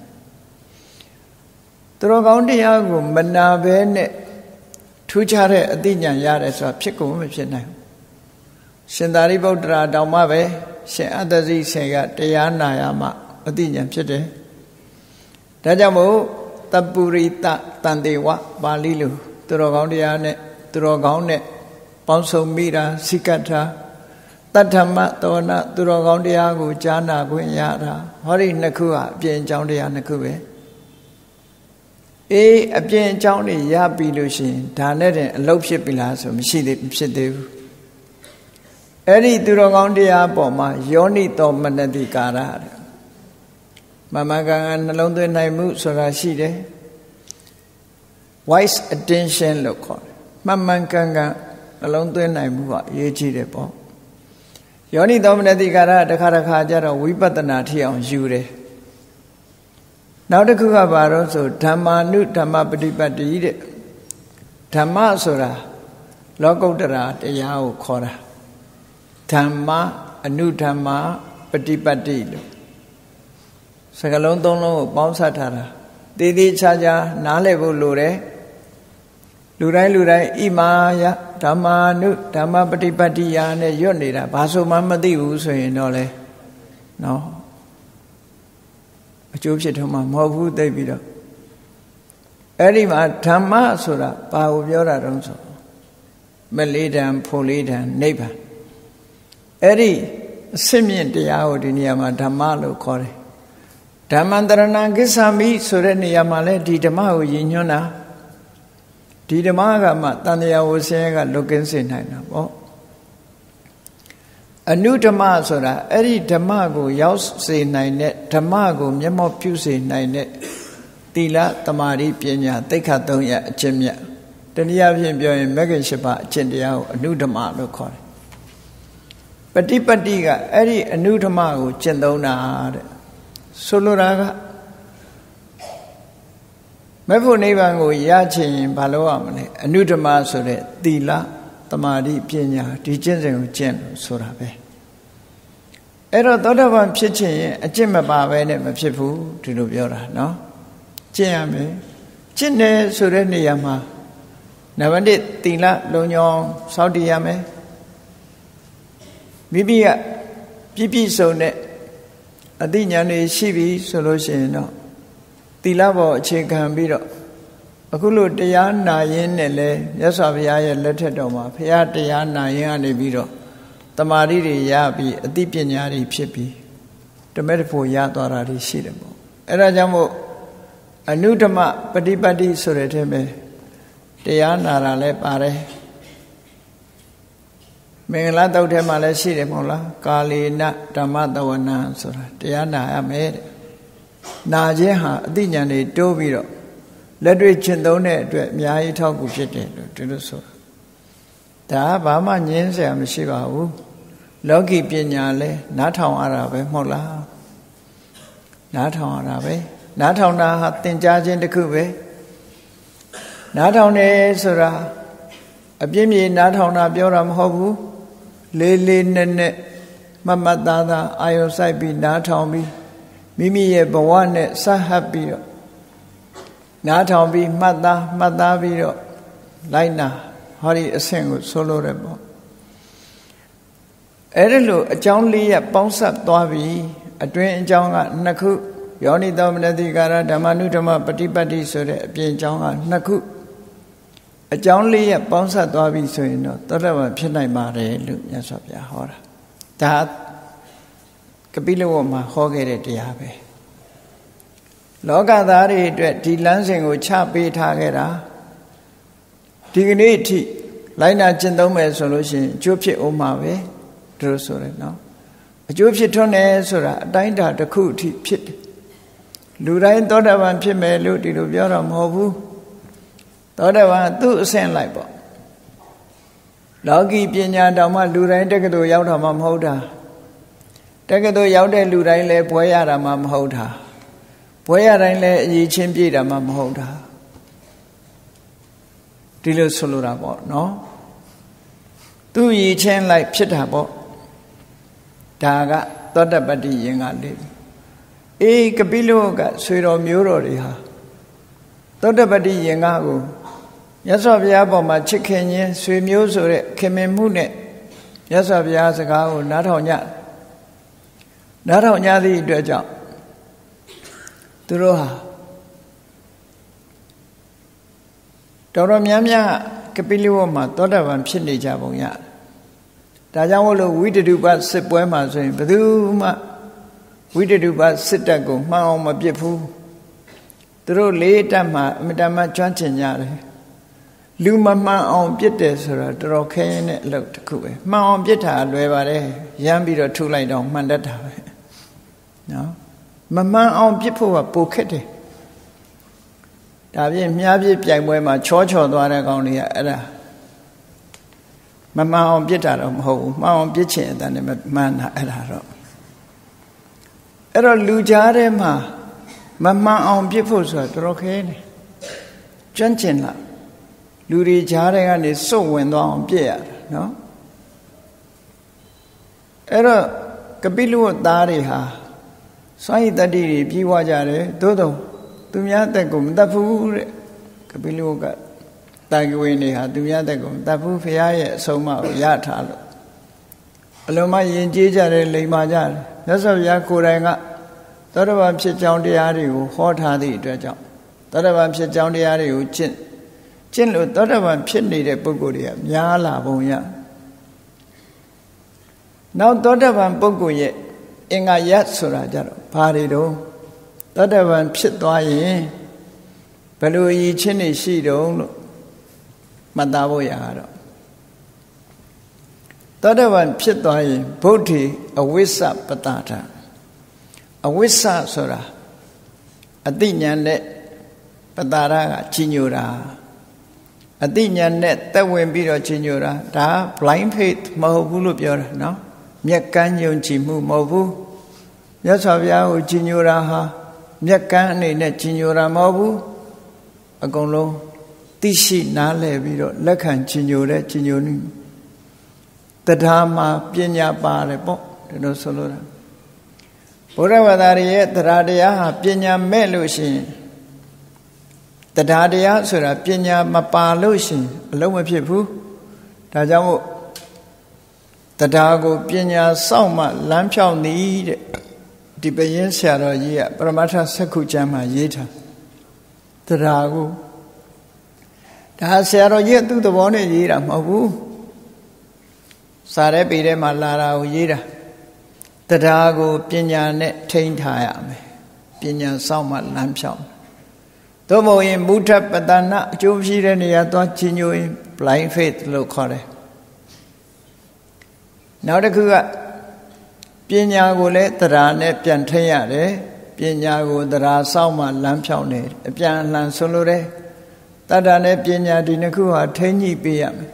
သူတော်ကောင်းတရားကိုမနာဘဲနဲ့ထူးခြားတဲ့အသိဉာဏ်ရတယ်ဆိုတာဖြစ်ကုန်မဖြစ်နိုင်ဘူးရှင်သာရိပုတ္တရာတောင်မှပဲရှင်အတ္တဇိဆေကတရားနာရမှအသိဉာဏ်ဖြစ်တယ်ဒါကြောင့်မို့တပ္ပုရိတတန်တေဝပါဠိလိုသူတော်ကောင်းတရားနဲ့သူတော်ကောင်းနဲ့ပေါင်းစုံမိတာစိကတ်တာတတ္ထမသောနာသူတော်ကောင်းတရားကိုကြားနာခွင့်ရတာဟောဒီနှစ်ခုဟာအပြင်အကြောင်းတရားနှစ်ခုပဲအေးအပြင်အကြောင်းတွေရပြီလို့ရှိရင်ဒါနဲ့တည်းအလုပ်ဖြစ်ပြီလားဆိုမရှိသေးဖြစ်သေးဘူးအဲ့ဒီသူတော်ကောင်းတရားအပေါ်မှာယောနိသောမနတိကာရတဲ့မမကံကနှလုံးသွင်းနိုင်မှုဆိုတာရှိတယ် wise attention လို့ခေါ်တယ်မှန်မှန်ကန်ကန်နှလုံးသွင်းနိုင်မှုကအရေးကြီးတယ်ပေါ့ယောနိသောမနတိကာရတစ်ခါတစ်ခါကျတော့ဝိပဿနာထီအောင်ယူတယ်နောက်တစ်ခုကဘာလို့ဆိုဓမ္မာနုဓမ္မပฏิပတ်တိတဲ့ဓမ္မဆိုတာလောကုတ္တရာတရားကိုခေါ်တာဓမ္မအနုဓမ္မပฏิပတ်တိလို့စကားလုံးသုံးလုံးကိုပေါင်းစပ်ထားတာတည်တည်ချာချာနားလည်ဖို့လိုတယ်လူတိုင်းလူတိုင်းဣမာယဓမ္မာနုဓမ္မပฏิပတ်တိယာနဲ့ရွတ်နေတာဘာဆိုမှမသိဘူးဆိုရင်တော့လေနော်အကျိုးဖြစ်တော့မှမဟုတ်ဘူးသိပြီးတော့အဲ့ဒီမှာဓမ္မဆိုတာဘာကိုပြောတာတုံးဆိုမလေးတံဖို့လေးတံနိဗ္ဗာန်အဲ့ဒီအစစ်မြင့်တရားကိုဒီနေရာမှာဓမ္မလို့ခေါ်တယ်ဓမ္မန္တရဏံကိစ္ဆာမိဆိုတဲ့နေရာမှာလဲဒီဓမ္မကိုရည်ညွှန်းတာဓဒီဓမ္မကမှတန်တရားဝဆင်းရဲကလွတ်ကင်းစေနိုင်တာပေါ့အနုဓမ္မဆိုတာအဲ့ဒီဓမ္မကိုရောက်စေနိုင်တဲ့ဓမ္မကိုမျက်မှောက်ပြုစေနိုင်တဲ့သီလသမာဓိပညာသိက္ခာသုံးရပ်အကျင့်မြတ်တနည်းအားဖြင့်ပြောရင်မဂ္ဂင်၈ပါးအကျင့်တရားကိုအနုဓမ္မလို့ခေါ်တယ်ပฏิပတ္တိကအဲ့ဒီအနုဓမ္မကိုကျင့်သုံးတာတဲ့ဆိုလိုတာကမဖို့နိဗ္ဗာန်ကိုရချင်ရင်ဘာလို့ရမလဲအနုဓမ္မဆိုတဲ့သီလသမာဓိပညာဒီကျင့်စဉ်ကိုကျင့်လို့ဆိုတာပဲအဲ့တော့သောတာပန်ဖြစ်ချင်ရင်အကျင့်မပါဘဲနဲ့မဖြစ်ဘူးဒီလိုပြောတာနော်ကျင့်ရမယ်ကျင့်တယ်ဆိုတဲ့နေရာမှာနံပါတ်တစ်သီလလုံညောင်းစောင့်တည်ရမယ်မိမိကပြည့်ပြည့်စုံတဲ့အသိဉာဏ်တွေရှိပြီဆိုလို့ရှိရင်တော့သီလပေါ်အခြေခံပြီးတော့အခုလိုတရားနာရင်းနဲ့လဲမြတ်စွာဘုရားရဲ့လက်ထက်တော်မှာဘုရားတရားနာရင်းကနေပြီးတော့တမာတိတွေရပြီးအသိပညာတွေဖြစ်ပြီးဓမ္မတဖို့ရသွားတာတွေရှိတယ်ပေါ့အဲဒါကြောင့်မို့အနုဓမ္မပฏิပတ်တိဆိုတဲ့အထက်ပဲတရားနာတာလည်းပါတယ်မင်္ဂလာတုတ်ထဲမှာလည်းရှိတယ်မဟုတ်လားကာလေနဓမ္မတဝနာဆိုတာတရားနာရမယ်တဲ့နာခြင်းဟာအသိဉာဏ်တွေတိုးပြီးတော့လက်တွေ့ကျင့်သုံးတဲ့အတွက်အများကြီးထောက်ကူဖြစ်တယ်လို့ဒီလိုဆိုတာဒါကဘာမှငြင်းစရာမရှိပါဘူးလောကီပညာလဲနားထောင်ရတာပဲမဟုတ်လားနားထောင်ရတာပဲနားထောင်တာဟာသင်ကြားခြင်းတစ်ခုပဲနားထောင်တယ်ဆိုတာအပြင်းပြေနားထောင်တာပြောတာမဟုတ်ဘူးလေးလေးနက်နက်မမတ်သားသားအာယုစိုက်ပြီးနားထောင်ပြီးမိမိရဲ့ဘဝနဲ့ဆက်ဟပ်ပြီးတော့နားထောင်ပြီးမှတ်သားမှတ်သားပြီးတော့လိုက်နာဟောဒီအဆင့်ကိုဆိုလိုတယ်ပေါ့အဲ့ဒါလို့အကြောင်းလေးရပေါင်းစပ်သွားပြီးအတွင်းအကြောင်းကနှစ်ခုယောနိသောမနတိကာရဓမ္မနုဓမ္မပฏิပတ်တိဆိုတဲ့အပြင်အကြောင်းကနှစ်ခုအကြောင်းလေးရပေါင်းစပ်သွားပြီဆိုရင်တော့သောတာပန်ဖြစ်နိုင်ပါတယ်လို့မြတ်စွာဘုရားဟောတာဒါကပိလဝတ်မှာဟောခဲ့တဲ့တရားပဲလောကသားတွေအတွက်ဒီလမ်းစဉ်ကိုချပေးထားခဲ့တာဒီကနေ့အထိလိုက်နာကျင့်သုံးမယ်ဆိုလို့ရှိရင်အကျိုးဖြစ်အောင်မှာပဲဒီလိုဆိုရယ်နော်အကျိုးဖြစ်ထွန်းတယ်ဆိုတာအတိုင်းတာတစ်ခုအထိဖြစ်တယ်လူတိုင်းသောတာပန်ဖြစ်မယ်လို့ဒီလိုပြောတော့မဟုတ်ဘူးသောတာပန်သူ့အဆင့်လိုက်ပေါ့လောကီပညာတော်မှလူတိုင်းတက္ကသိုလ်ရောက်တာမှမဟုတ်တာတက္ကသိုလ်ရောက်တဲ့လူတိုင်းလည်းဘွဲရတာမှမဟုတ်တာဘွဲရတိုင်းလည်းအရေးချင်းပြည့်တာမှမဟုတ်တာဒီလိုဆိုလိုတာပေါ့နော်သူ့ရည်ချင်းလိုက်ဖြစ်တာပေါ့ဒါကသောတပတ္တိယင်္ဂလေးအေးကပိလဝတ်ကဆွေတော်မျိုးတော်တွေဟာသောတပတ္တိယင်္ဂကိုမြတ်စွာဘုရားပေါ်မှာချစ်ခင်ခြင်းဆွေမျိုးဆိုတဲ့ခင်မင်မှုနဲ့မြတ်စွာဘုရားစကားကိုနားထောင်ကြနားထောင်ကြသည့်အတွက်ကြောင့်သူတို့ဟာတော်တော်များများကပိလဝတ်မှာသောတာပန်ဖြစ်နေကြပုံရတယ်ဒါကြောင့်မို့လို့ဝိတ္တုပစစ်ပွဲမှာဆိုရင်ဘယ်သူမှဝိတ္တုပစစ်တပ်ကိုမှန်အောင်မပစ်ဘူးသူတို့လေးတပ်မှာအမြဲတမ်းကျွမ်းကျင်ကြတယ်လူမမှန်အောင်ပစ်တယ်ဆိုတာတော်တော်ခဲရင်တဲ့အလုပ်တစ်ခုပဲမှန်အောင်ပစ်တာလွယ်ပါတယ်ရမ်းပြီးတော့ထုလိုက်တော့မှန်တတ်တာပဲနော်မမှန်အောင်ပစ်ဖို့ကပိုခက်တယ်ဒါပြင်မြားပြစ်ပြိုင်ပွဲမှာချောချော်သွားတဲ့ကောင်တွေကအဲ့ဒါမမှန်အောင်ပစ်တာတော့မဟုတ်ဘူးမှန်အောင်ပစ်ချင်တဲ့နဲ့မှန်တာအဲ့ဒါတော့အဲ့တော့လူကြားထဲမှာမမှန်အောင်ပစ်ဖို့ဆိုတာတော်တော်ခဲနေကျွမ်းကျင်လာလူတွေကြားထဲကနေစုံဝင်သွားအောင်ပြည့်ရတယ်နော်အဲ့တော့ကပိလဝတ်သားတွေဟာစွမ်းရည်တတ္တိတွေပြီးွားကြတယ်သို့တော့သူများတက်ကိုမတတ်ဘူးတဲ့ကပိလဝတ်ကတာကဝေနေဟာသူများတက်ကိုမတတ်ဘူးဖရာရဲ့အဆုံးအမကိုရထားလို့အလုံးမယဉ်ကျေးကြတယ်လိမ္မာကြတယ်မြတ်စွာဘုရားကိုယ်တိုင်ကသောတာပန်ဖြစ်ကြောင်းတရားတွေကိုဟောထားသည့်အတွက်ကြောင့်သောတာပန်ဖြစ်ကြောင်းတရားတွေကိုကျင့်ကျင့်လို့သောတာပန်ဖြစ်နေတဲ့ပုဂ္ဂိုလ်တွေကများလာပုံရနောက်သောတာပန်ပုဂ္ဂိုလ်ရဲ့အင်္ဂါရဆိုတာကြတော့ဘာတွေတော့သောတာပန်ဖြစ်သွားရင်ဘယ်လိုအရေးချင်းတွေရှိတုံးလို့မှတ်သားဖို့ရတော့သောတပန်ဖြစ်သွားရင်ဗုဒ္ဓေအဝိစ္စပတ္တာထအဝိစ္စဆိုတာအသိဉာဏ်နဲ့ပတ္တာရကကြီးညိုတာအသိဉာဏ်နဲ့သက်ဝင်ပြီးတော့ကြီးညိုတာဒါ blind faith မဟုတ်ဘူးလို့ပြောတာနော်မျက်ကန်းယုံကြည်မှုမဟုတ်ဘူးမြတ်စွာဘုရားကိုကြီးညိုတာဟာမျက်ကန်းအနေနဲ့ကြီးညိုတာမဟုတ်ဘူးအကုန်လုံးသိရှိနားလည်ပြီးတော့လက်ခံကြီးညိုတဲ့ကြီးညိုနည်းတရားမှာပညာပါတယ်ပေါ့ဒီလိုဆိုလို့တာဘုရားဘာသာရဲ့တရားတရားဟာပညာမဲ့လို့ရှိရင်တရားတရားဆိုတာပညာမပါလို့ရှိရင်အလုံးမဖြစ်ဘူးဒါကြောင့်မို့တရားကိုပညာစောင့်မှလမ်းဖြောင့်သည်တဲ့ဒီပရင်ဆရာတော်ကြီးကပရမတ္ထစက္ခုကျမ်းမှာရေးထားတရားကိုဒါဆရာတော်ကြီးသူ့သဘောနဲ့ရေးတာမဟုတ်ဘူးစာရဲပေထဲမှာလာတာကိုရေးတာတရားကိုပညာနဲ့ထိန်းထားရမယ်ပညာစောင့်မှလမ်းဖြောင့်သို့မဟုတ်ရင်မုထပတနာအကျိုးရှိတဲ့နေရာသွားချီညိုရင် blind faith လို့ခေါ်တယ်နောက်တစ်ခုကပညာကိုလည်းတရားနဲ့ပြန်ထိန်းရတယ်ပညာကိုတရားစောင့်မှလမ်းဖြောင့်နေအပြန်အလှန်ဆိုလိုတယ်တတ္တနဲ့ပညာဒီနှစ်ခုဟာထိန်းညှိပေးရမယ်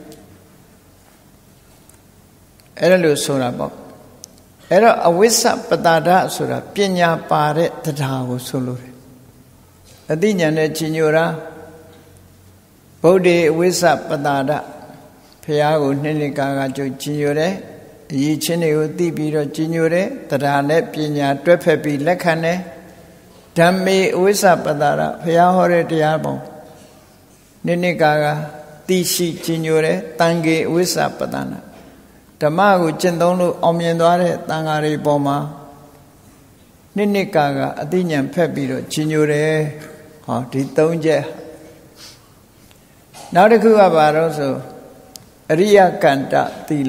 အဲ့ဒါလို့ဆိုတာပေါ့အဲ့တော့အဝိစ္စပတ္တာဒဆိုတာပညာပါတဲ့တရားကိုဆိုလိုတယ်အသိဉာဏ်နဲ့ကြီးညိုတာဗုဒ္ဓေအဝိစ္စပတ္တာဒဘုရားကိုနှစ်နှစ်ကာကကြုတ်ကြီးညိုတယ်အရေးချင်းတွေကိုသိပြီးတော့ကြီးညိုတယ်တရားနဲ့ပညာတွဲဖက်ပြီးလက်ခံတယ်ဓမ္မေအဝိစ္စပတ္တာဒဘုရားဟောတဲ့တရားပုံနှစ်နှစ်ကာကသိရှိကြီးညိုတယ်တန်ခေအဝိစ္စပတ္တာဒဓမ္မကိုကျင့်သုံးလို့အောင်မြင်သွားတဲ့တန်ဃာတွေပေါ်မှာနှစ်နှစ်ကာကအသိဉာဏ်ဖက်ပြီးတော့ကြီးညိုတယ်ဟောဒီသုံးချက်နောက်တစ်ခုကဘာလို့ဆိုအရိယကန္တသီလ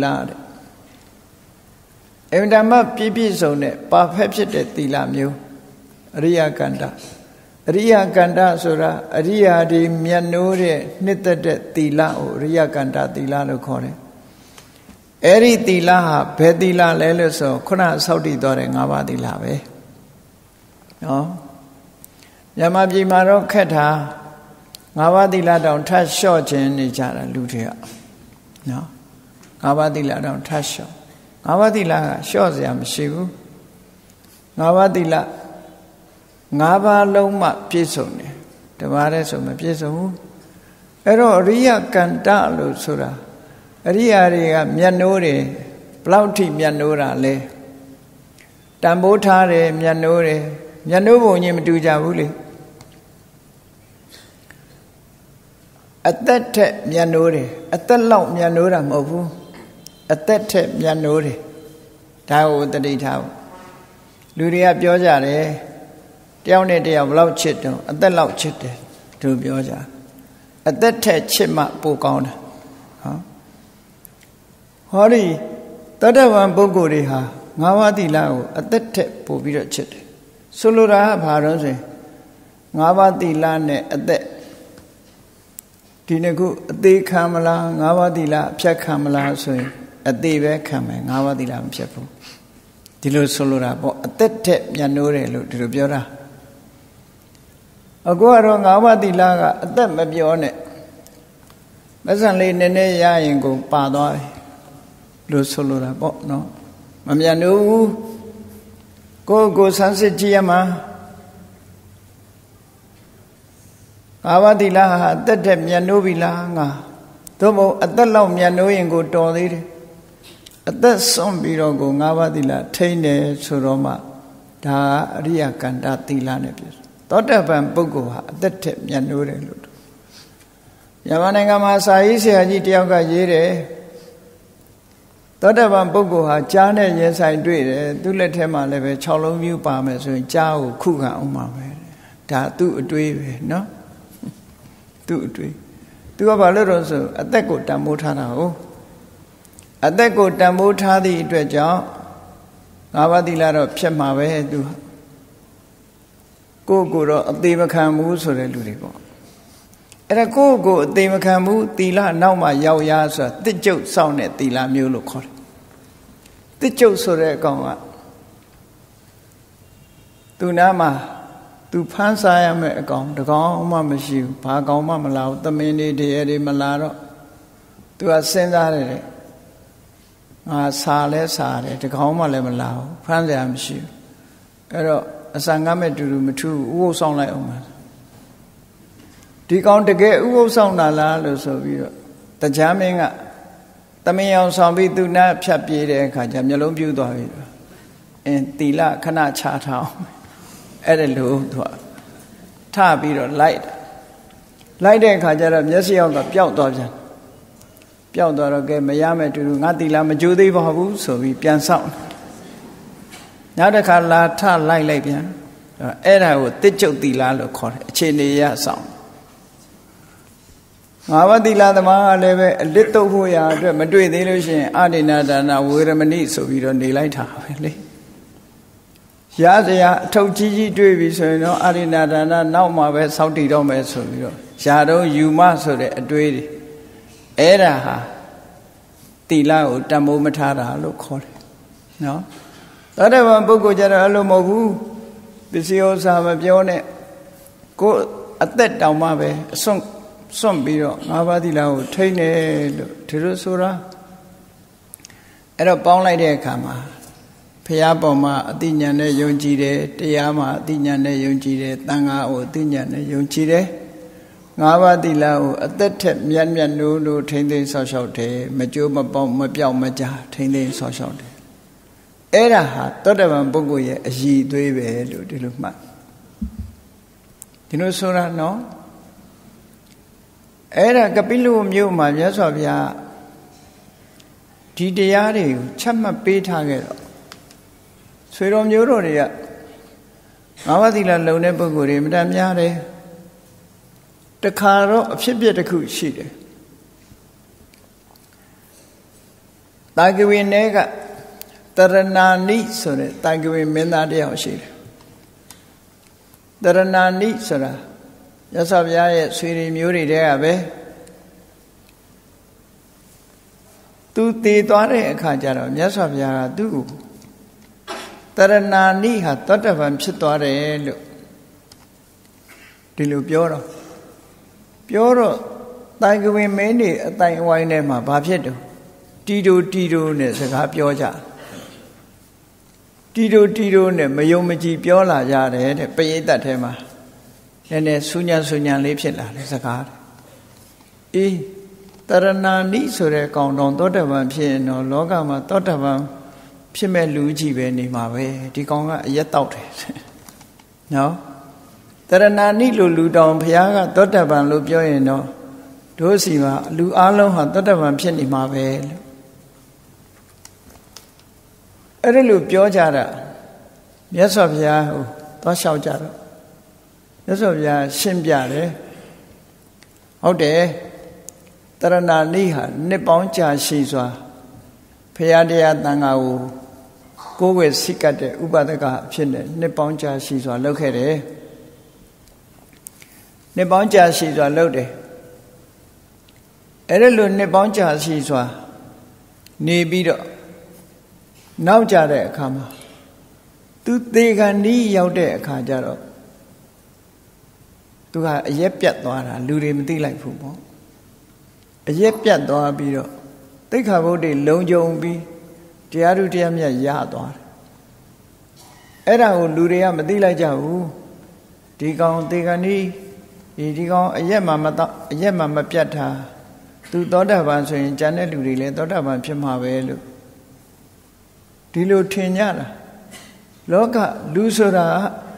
တဲ့အင်ဓမ္မပြည့်ပြည့်စုံတဲ့ပါဖက်ဖြစ်တဲ့သီလမျိုးအရိယကန္တအရိယကန္တဆိုတာအရိယာဒီမြတ်နိုးတဲ့နှစ်သက်တဲ့သီလကိုအရိယကန္တသီလလို့ခေါ်တယ်အဲ့ဒီသီလဟာဘယ်သီလလဲလို့ဆိုခုနဆောက်တည်သွားတဲ့၅ပါးသီလပဲနော်မြန်မာပြည်မှာတော့ခက်တာ၅ပါးသီလတောင်ထပ်လျှော့ခြင်းနေကြတာလူတွေကနော်၅ပါးသီလတောင်ထပ်လျှော့၅ပါးသီလကလျှော့စရာမရှိဘူး၅ပါးသီလ၅ပါးလုံးမှပြည့်စုံတယ်တပါးတည်းဆိုမပြည့်စုံဘူးအဲ့တော့အရိယကန္တလို့ဆိုတာအရိယာတွေကမြတ်နိုးတယ်ဘလောက်ထိမြတ်နိုးတာလဲတန်ဖိုးထားတယ်မြတ်နိုးတယ်မြတ်နိုးပုံချင်းမတူကြဘူးလေအသက်ထက်မြတ်နိုးတယ်အသက်လောက်မြတ်နိုးတာမဟုတ်ဘူးအသက်ထက်မြတ်နိုးတယ်ဒါကိုတတိထားဘူးလူတွေကပြောကြတယ်တယောက်နဲ့တယောက်ဘလောက်ချစ်တော့အသက်လောက်ချစ်တယ်သူပြောကြအသက်ထက်ချစ်မှပိုကောင်းတယ်ဟောဟောဒီသောတပန်ပုဂ္ဂိုလ်တွေဟာငါးပါးသီလကိုအသက်ထက်ပို့ပြီးတော့ချစ်တယ်ဆိုလိုတာကဘာလို့ဆိုရင်ငါးပါးသီလနဲ့အသက်ဒီနှစ်ခုအသေးခံမလားငါးပါးသီလအဖြတ်ခံမလားဆိုရင်အသေးပဲခံမယ်ငါးပါးသီလမဖြတ်ဘူးဒီလိုဆိုလိုတာပေါ့အသက်ထက်မြတ်နိုးတယ်လို့ဒီလိုပြောတာအခုကတော့ငါးပါးသီလကအသက်မပြောနဲ့မဆန်လေးနည်းနည်းရရင်ကိုပါသွားပြီလို့ဆိုလိုတာပေါ့နော်မမြတ်နိုးဘူးကိုယ်ကိုဆန်းစစ်ကြည့်ရမှာငါးပါးသီလဟာအသက်ထက်မြတ်နိုးပြီလားငါသို့မဟုတ်အသက်လောက်မြတ်နိုးရင်ကိုတော်သေးတယ်အသက်ဆုံးပြီးတော့ကိုငါးပါးသီလထိန်းတယ်ဆိုတော့မှဒါအရိယကန္တသီလနဲ့ပြည့်စုံသောတပန်ပုဂ္ဂိုလ်ဟာအသက်ထက်မြတ်နိုးတယ်လို့မြန်မာနိုင်ငံမှာစာရေးဆရာကြီးတယောက်ကရေးတယ်သောတပန်ပုဂ္ဂိုလ်ဟာကြားနဲ့ရင်ဆိုင်တွေ့တယ်သူ့လက်ထဲမှာလည်းပဲ၆လုံးမြူပါမယ်ဆိုရင်ကြားကိုခုခံအောင်ပါပဲဒါသူ့အတွေးပဲနော်သူ့အတွေးသူကဘာလို့တော့ဆိုအသက်ကိုတန်ဖိုးထားတာဟုတ်အသက်ကိုတန်ဖိုးထားသည့်အတွက်ကြောင့်ငါးပါးသီလတော့ဖြစ်မှာပဲသူကိုယ့်ကိုယ်တော့အသေးမခံဘူးဆိုတဲ့လူတွေပေါ့အဲ့ဒါကိုယ့်ကိုအသေးမခံဘူးသီလနောက်မှရောက်ရဆိုတာတစ်ကျုပ်စောင့်တဲ့သီလမျိုးလို့ခေါ်တယ်တစ်ကျုပ်ဆိုတဲ့အကောင်ကသူနာမှာသူဖမ်းစားရမယ့်အကောင်တကောင်မှမရှိဘူးဘာကောင်မှမလာဘူးသမင်းတွေတရေတွေမလာတော့သူကစဉ်းစားတယ်တဲ့ငါစားလဲစားတယ်တကောင်မှလည်းမလာဘူးဖမ်းစရာမရှိဘူးအဲ့တော့အစာငတ်မဲ့တူတူမထူးဥပုသ်ဆောင်လိုက်အောင်ပါဒီကောင်တကယ်ဥပုသ်ဆောင်တာလားလို့ဆိုပြီးတော့တရားမင်းကသမင်းအောင်ဆောင်ပြီးသူနာဖြတ်ပြေးတဲ့အခါကျမျိုးလုံးပြူသွားပြီအင်းတီလခဏချထားအောင်အဲ့ဒါလို့သူကထပြီးတော့လိုက်လိုက်တဲ့အခါကျတော့မျက်စိအောက်ကပျောက်သွားပြန်ပျောက်သွားတော့ကဲမရမဲ့တူတူငါတီလမကြိုးသေးပါဘူးဆိုပြီးပြန်ဆောင်နောက်တစ်ခါလာထလိုက်လိုက်ပြန်အဲ့ဒါကိုတစ်ကျုပ်တီလလို့ခေါ်တယ်အခြေအနေရဆောင်ငါးပါးသီလသမားကလည်းပဲအလစ်တုပ်ဖို့ရာအတွက်မတွေ့သေးလို့ရှိရင်အာဒိနာဒါနာဝေရမဏိဆိုပြီးတော့နေလိုက်တာပဲလေရစရာအထုပ်ကြီးကြီးတွေ့ပြီဆိုရင်တော့အာဒိနာဒါနာနောက်မှပဲစောင့်တည်တော့မယ်ဆိုပြီးတော့ယာတော့ယူမဆိုတဲ့အတွေးတွေအဲ့ဒါဟာသီလကိုတန်ဖိုးမထားတာလို့ခေါ်တယ်နော်သောတာပန်ပုဂ္ဂိုလ်ကျတော့အဲ့လိုမဟုတ်ဘူးပစ္စည်းဥစ္စာမပြောနဲ့ကိုယ်အသက်တောင်မှပဲအစွန့်စွန့်ပြီးတော့ငါးပါးသီလကိုထိန်းတယ်လို့ဒီလိုဆိုတာအဲ့တော့ပေါင်းလိုက်တဲ့အခါမှာဘုရားပေါ်မှာအသိဉာဏ်နဲ့ယုံကြည်တယ်တရားမှာအသိဉာဏ်နဲ့ယုံကြည်တယ်သံဃာကိုအသိဉာဏ်နဲ့ယုံကြည်တယ်ငါးပါးသီလကိုအသက်ထက်မြတ်မြတ်နိုးနိုးထိန်းသိမ်းဆောက်ရှောက်တယ်မကြိုးမပေါက်မပြောက်မကြားထိန်းသိမ်းဆောက်ရှောက်တယ်အဲ့ဒါဟာသောတာပန်ပုဂ္ဂိုလ်ရဲ့အရည်အသွေးပဲလို့ဒီလိုမှတ်ဒီလိုဆိုတာနော်အဲ့ဒါကပိလုမြို့မှာမြတ်စွာဘုရားဒီတရားတွေကိုချက်မှတ်ပေးထားခဲ့တော့ဆွေတော်မျိုးတော်တွေကငါးပါးသီလလုံတဲ့ပုဂ္ဂိုလ်တွေမတန်များတယ်တခါတော့အဖြစ်ပြက်တစ်ခုရှိတယ်တာဂဝေနဲကတရဏာနိဆိုတဲ့တာဂဝေမင်းသားတယောက်ရှိတယ်တရဏာနိဆိုတာမြတ်စွာဘုရားရဲ့ဆွေတွေမျိုးတွေတဲကပဲသူတည်သွားတဲ့အခါကျတော့မြတ်စွာဘုရားကသူ့ကိုတရဏာနိဟာသောတပန်ဖြစ်သွားတယ်လို့ဒီလိုပြောတော့ပြောတော့တိုင်ကဝင်မင်းတွေအတိုင်အဝိုင်းထဲမှာဘာဖြစ်တော့တီတိုတီတိုနဲ့စကားပြောကြတီတိုတီတိုနဲ့မယုံမကြည်ပြောလာကြတယ်တဲ့ပရိသတ်ထဲမှာနည်းနည်းဆူညံဆူညံလေးဖြစ်လာတယ်စကားအေးတရဏာနိဆိုတဲ့ကောင်တော်သောတပန်ဖြစ်ရင်တော့လောကမှာသောတပန်ဖြစ်မဲ့လူကြီးပဲနေမှာပဲဒီကောင်ကအရက်တောက်တယ်နော်တရဏာနိလို့လူတောင်ဘုရားကသောတပန်လို့ပြောရင်တော့တို့စီမှာလူအလုံးဟာသောတပန်ဖြစ်နေမှာပဲလို့အဲ့ဒါလို့ပြောကြတာမြတ်စွာဘုရားဟိုသွားလျှောက်ကြတော့မြတ်စွာဘုရားရှင်းပြတယ်ဟုတ်တယ်တရဏာနိဟာနှစ်ပေါင်းကြာရှိစွာဘုရားတရားသံဃာကိုကိုယ်ဝယ်စိတ်ကတဲ့ဥပဒကအဖြစ်နဲ့နှစ်ပေါင်းကြာရှိစွာလုပ်ခဲ့တယ်နှစ်ပေါင်းကြာရှိစွာလုပ်တယ်အဲ့ဒါလို့နှစ်ပေါင်းကြာရှိစွာနေပြီးတော့နောက်ကြတဲ့အခါမှာသူသေခန္ဒီရောက်တဲ့အခါကျတော့သူကအရက်ပြတ်သွားတာလူတွေမသိလိုက်ဘူးပေါ့အရက်ပြတ်သွားပြီးတော့သိက္ခာပုဒ်တွေလုံခြုံပြီးတရားသူတရားမြတ်ရသွားတယ်အဲ့ဒါကိုလူတွေကမသိလိုက်ကြဘူးဒီကောင်သေခန္ဒီဒီဒီကောင်အရက်မှမတော့အရက်မှမပြတ်တာသူသောတာပန်ဆိုရင်ကျန်တဲ့လူတွေလည်းသောတာပန်ဖြစ်မှာပဲလို့ဒီလိုထင်ကြတာလောကလူဆိုတာ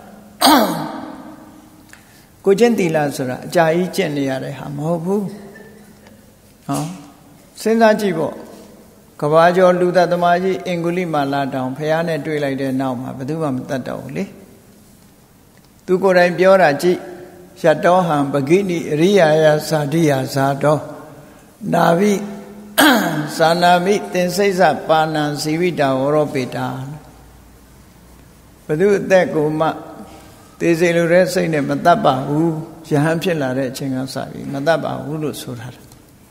ကိုကျင့်သီလဆိုတာအကြာကြီးကျင့်နေရတဲ့ဟာမဟုတ်ဘူးဟောစဉ်းစားကြည့်ပေါ့ကဘာကျော်လူသက်သမားကြီးအင်္ဂုလိမာလာတောင်ဖះနဲ့တွေ့လိုက်တဲ့နောက်မှာဘယ်သူမှမတတ်တော့ဘူးလေသူကိုယ်တိုင်ပြောတာကြည့်ယတောဟံပဂိနိအရိယာယဇာတိယဇာတောနာဘိသာနာမိတင်စိတ်စပါဏံဇီဝိတာဝရောပေတာဘယ်သူအသက်ကိုမှသေစေလိုတဲ့စိတ်နဲ့မတတ်ပါဘူးယဟန်ဖြစ်လာတဲ့အချိန်ကစပြီးမတတ်ပါဘူးလို့ဆိုထားတယ်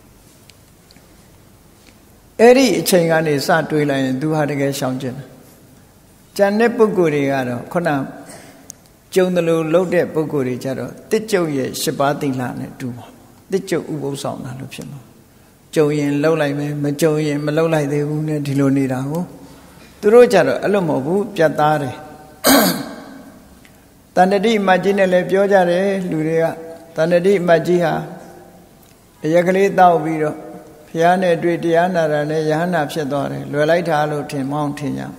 အဲ့ဒီအချိန်ကနေစတွေးလိုက်ရင်သူဟာတကယ်ရှောင်ကျင်တယ်ကျန်တဲ့ပုဂ္ဂိုလ်တွေကတော့ခုနကျုံတယ်လို့လှုပ်တဲ့ပုဂ္ဂိုလ်တွေကြတော့တစ်ကျုပ်ရဲ့ရှစ်ပါးသီလနဲ့တူပါတစ်ကျုပ်ဥပုသ်ဆောင်တာလို့ဖြစ်မှာကျုံရင်လှုပ်လိုက်မယ်မကျုံရင်မလှုပ်လိုက်သေးဘူးနဲ့ဒီလိုနေတာကိုသူတို့ကြတော့အဲ့လိုမဟုတ်ဘူးပြတ်သားတယ်တဏ္ဍတိမကြီးနဲ့လည်းပြောကြတယ်လူတွေကတဏ္ဍတိမကြီးဟာအရက်ကလေးတောက်ပြီးတော့ဘုရားနဲ့တွေ့တရားနာတာနဲ့ယဟန္တာဖြစ်သွားတယ်လွယ်လိုက်တာလို့ထင်မောင်းထင်ကြ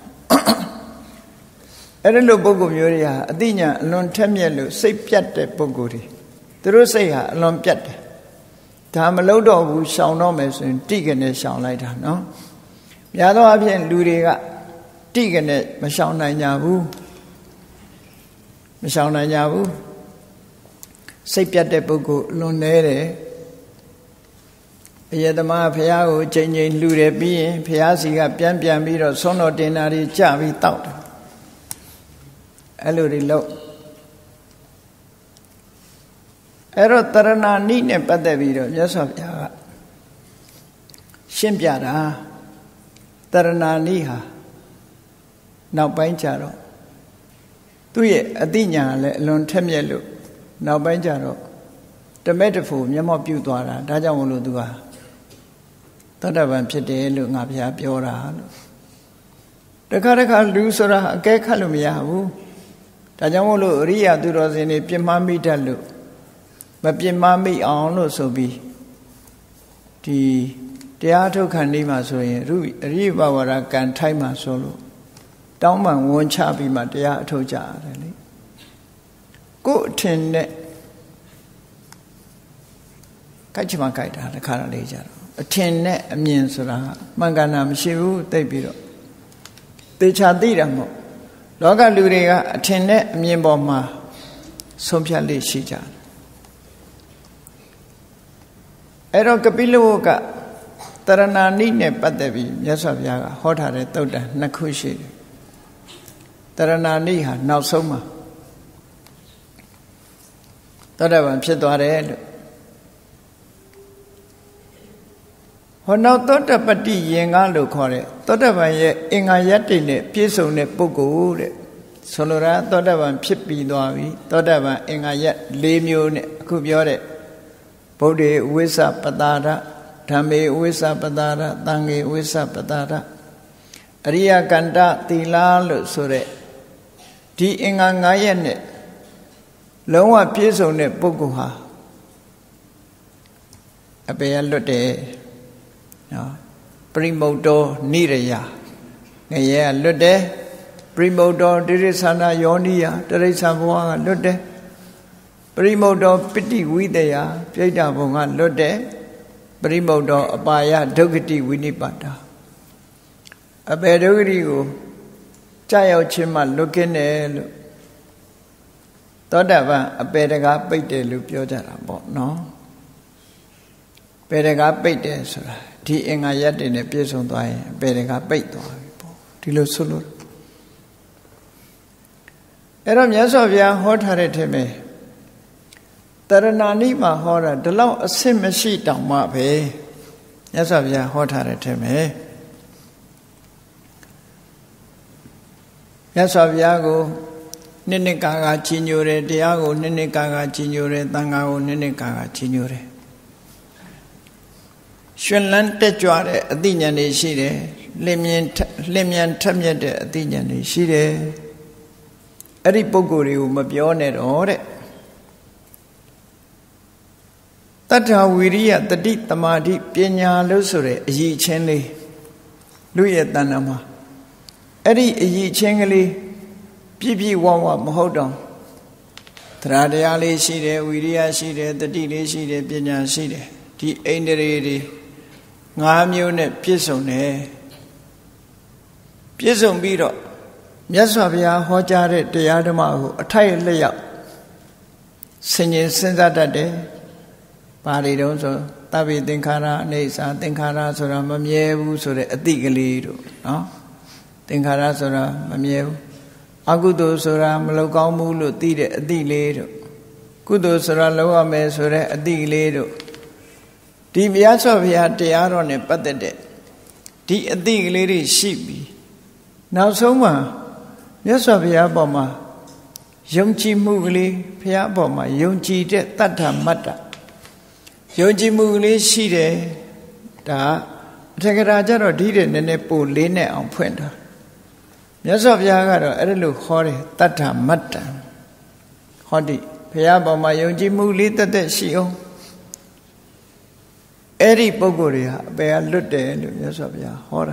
အဲ့ဒီလိုပုဂ္ဂိုလ်မျိုးတွေဟာအသိဉာဏ်အလွန်ထက်မြက်လို့စိတ်ပြတ်တဲ့ပုဂ္ဂိုလ်တွေသူတို့စိတ်ဟာအလွန်ပြတ်တယ်ဒါမလုပ်တော့ဘူးရှောင်တော့မယ်ဆိုရင်တိကနေရှောင်လိုက်တာနော်များသောအားဖြင့်လူတွေကတိကနေမရှောင်နိုင်ကြဘူးမရှောင်နိုင်ကြဘူးစိတ်ပြတ်တဲ့ပုဂ္ဂိုလ်အလွန်နေတယ်အယတမဘုရားကိုချိန်ချိန်လှူတယ်ပြီးရင်ဘုရားစီကပြန်ပြန်ပြီးတော့ဆွမ်းတော်တင်တာတွေကြပြီးတောက်တယ်အဲ့လိုတွေလို့အဲ့တော့တရဏာနိနဲ့ပတ်သက်ပြီးတော့မြတ်စွာဘုရားကရှင်းပြတာတရဏာနိဟာနောက်ပိုင်းကျတော့သူ့ရဲ့အသိဉာဏ်လည်းအလွန်ထက်မြက်လို့နောက်ပိုင်းကျတော့တမက်တဖို့မျက်မှောက်ပြုသွားတာဒါကြောင့်မလို့သူကသောတာပန်ဖြစ်တယ်လို့ငါဘုရားပြောတာလို့တခါတခါလူဆိုတာအကဲခတ်လို့မရဘူးဒါကြောင့်မို့လို့အရိယာသူတော်စင်တွေပြင်းမမိတတ်လို့မပြင်းမမိအောင်လို့ဆိုပြီးဒီတရားထုတ်ခန္ဒီမှာဆိုရင်အရိယဘဝရကံထိုက်မှာဆိုလို့တောင်းပန်ဝန်ချပြီးမှတရားအထုတ်ကြရတယ်လေကိုယ်အထင်နဲ့ကြိုက်ချင်မှကြိုက်တာတခါတလေကြတော့အထင်နဲ့အမြင်ဆိုတာမှန်ကန်တာမရှိဘူးသိပြီးတော့သေချာသိတာမဟုတ်လောကလူတွေကအထင်နဲ့အမြင်ပေါ်မှာဆုံးဖြတ်လေ့ရှိကြတယ်အဲ့တော့ကပိလဝုကတရဏာနိနဲ့ပတ်သက်ပြီးမြတ်စွာဘုရားကဟောထားတဲ့သုတ်တံနှစ်ခုရှိတယ်တရဏာနိဟာနောက်ဆုံးမှာသောတာပန်ဖြစ်သွားတယ်လို့ဟောနောက်သောတပတ္တိယင်္ဂလို့ခေါ်တဲ့သောတာပန်ရဲ့အင်္ဂါယတ္တိနဲ့ပြည့်စုံတဲ့ပုဂ္ဂိုလ်တဲ့ဆိုလိုတာသောတာပန်ဖြစ်ပြီးသွားပြီသောတာပန်အင်္ဂါယတ်၄မျိုးနဲ့အခုပြောတဲ့ဗုဒ္ဓေဝိသပတာရဓမ္မေဝိသပတာရသံဃေဝိသပတာရအရိယကန္တသီလလို့ဆိုတဲ့ဒီအင်္ဂါ၅ရက်နဲ့လုံးဝပြည့်စုံတဲ့ပုဂ္ဂိုလ်ဟာအပေရလွတ်တယ်နော်ပရိမုတ်တောနိရယငရဲကလွတ်တယ်ပရိမုတ်တောတိရိစ္ဆာနာယောနိယတရိစ္ဆာဘဝကလွတ်တယ်ပရိမုတ်တောပိဋိဝိတယပြိဋ္ဌာဘုံကလွတ်တယ်ပရိမုတ်တောအပါယဒုက္ခတိဝိနိပါတာအပေဒုက္ခတိကိုကြာရောက်ခြင်းမှလွတ်ကင်းတယ်လို့သောတာပန်အပေတကားပိတ်တယ်လို့ပြောကြတာပေါ့နော်ပေတကားပိတ်တယ်ဆိုတာဒီအင်္ဂါရက်တွေနဲ့ပြည့်စုံသွားရင်အပေတကားပိတ်သွားပြီပေါ့ဒီလိုဆိုလို့အဲ့တော့မြတ်စွာဘုရားဟောထားတဲ့ထင်မယ်တရဏာနိမှာဟောတာဒီလောက်အဆင့်မရှိတောင်မှပဲမြတ်စွာဘုရားဟောထားတဲ့ထင်မယ်မြတ်စွာဘုရားကိုနှစ်နှစ်ကာကာကြီးညိုတယ်တရားကိုနှစ်နှစ်ကာကာကြီးညိုတယ်သံဃာကိုနှစ်နှစ်ကာကာကြီးညိုတယ်ရှင်လန်းတက်ကြွတဲ့အသိဉာဏ်တွေရှိတယ်လင်းမြင်လင်းမြန်ထက်မြက်တဲ့အသိဉာဏ်တွေရှိတယ်အဲ့ဒီပုဂ္ဂိုလ်တွေကိုမပြောနဲ့တော့တဲ့တတ္ထဝီရိယတတိတမာတိပညာလို့ဆိုတဲ့အရည်ချင်းလေးလူရဲ့တဏ္ဍာမှာအဲ့ဒီအရည်ချင်းကလေးပြည့်ပြည့်ဝဝမဟုတ်တော့တရားတရားလေးရှိတယ်ဝီရိယရှိတယ်တတိလေးရှိတယ်ပညာရှိတယ်ဒီအိန္ဒြေတွေငါးမျိုးနဲ့ပြည့်စုံတယ်ပြည့်စုံပြီးတော့မြတ်စွာဘုရားဟောကြားတဲ့တရားဓမ္မကိုအထိုက်လျောက်ဆင်ញင်စဉ်းစားတတ်တယ်ပါဠိတုံးဆိုသဗ္ဗေသင်္ခါရအိဋ္ဌာသင်္ခါရဆိုတာမမြဲဘူးဆိုတဲ့အတိကလေးတို့နော်သင်္ခါရဆိုတာမမြဲဘူးအကုသိုလ်ဆိုတာမလောက်ကောင်းဘူးလို့သိတဲ့အတိလေးတို့ကုသိုလ်ဆိုတာလုပ်ရမယ်ဆိုတဲ့အတိကလေးတို့ဒီမြတ်စွာဘုရားတရားတော်နဲ့ပတ်သက်တဲ့ဒီအတိကလေးတွေရှိပြီးနောက်ဆုံးမှာမြတ်စွာဘုရားပေါ်မှာယုံကြည်မှုကလေးဘုရားပေါ်မှာယုံကြည်တဲ့တတ္ထမတ္တယုံကြည်မှုကလေးရှိတယ်ဒါအထက်ကရာကြတော့ဒီတဲ့နည်းနည်းပိုလေးနဲ့အောင်ဖွင့်တာမြတ်စွာဘုရားကတော့အဲ့ဒါလို့ခေါ်တယ်တတ္ထမတ္တဟောဒီဘုရားပေါ်မှာယုံကြည်မှုလေးတသက်ရှိအောင်အဲ့ဒီပုဂ္ဂိုလ်တွေဟာအပေကလွတ်တယ်လို့မြတ်စွာဘုရားဟောတာ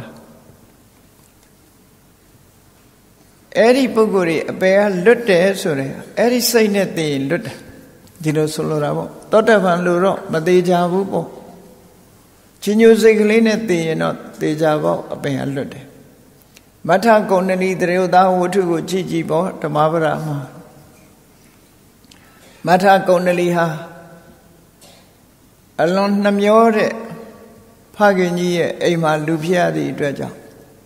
အဲ့ဒီပုဂ္ဂိုလ်တွေအပေကလွတ်တယ်ဆိုရင်အဲ့ဒီစိတ်နဲ့သိရင်လွတ်တယ်ဒီလိုဆိုလိုတာပေါ့တောတပံလို့တော့မသေးကြဘူးပေါ့ချင်းညိုစိတ်ကလေးနဲ့သိရင်တော့သေချာပေါ့အပေကလွတ်တယ်မထကုဏနီတရေသာဝတ္ထုကိုကြည့်ကြည့်ပေါ့ဓမ္မပဒမှာမထကုဏလီဟာအလွန်နှမျောတဲ့ဖခင်ကြီးရဲ့အိမ်မှာလူဖြစ်ရသည့်အတွက်ကြောင့်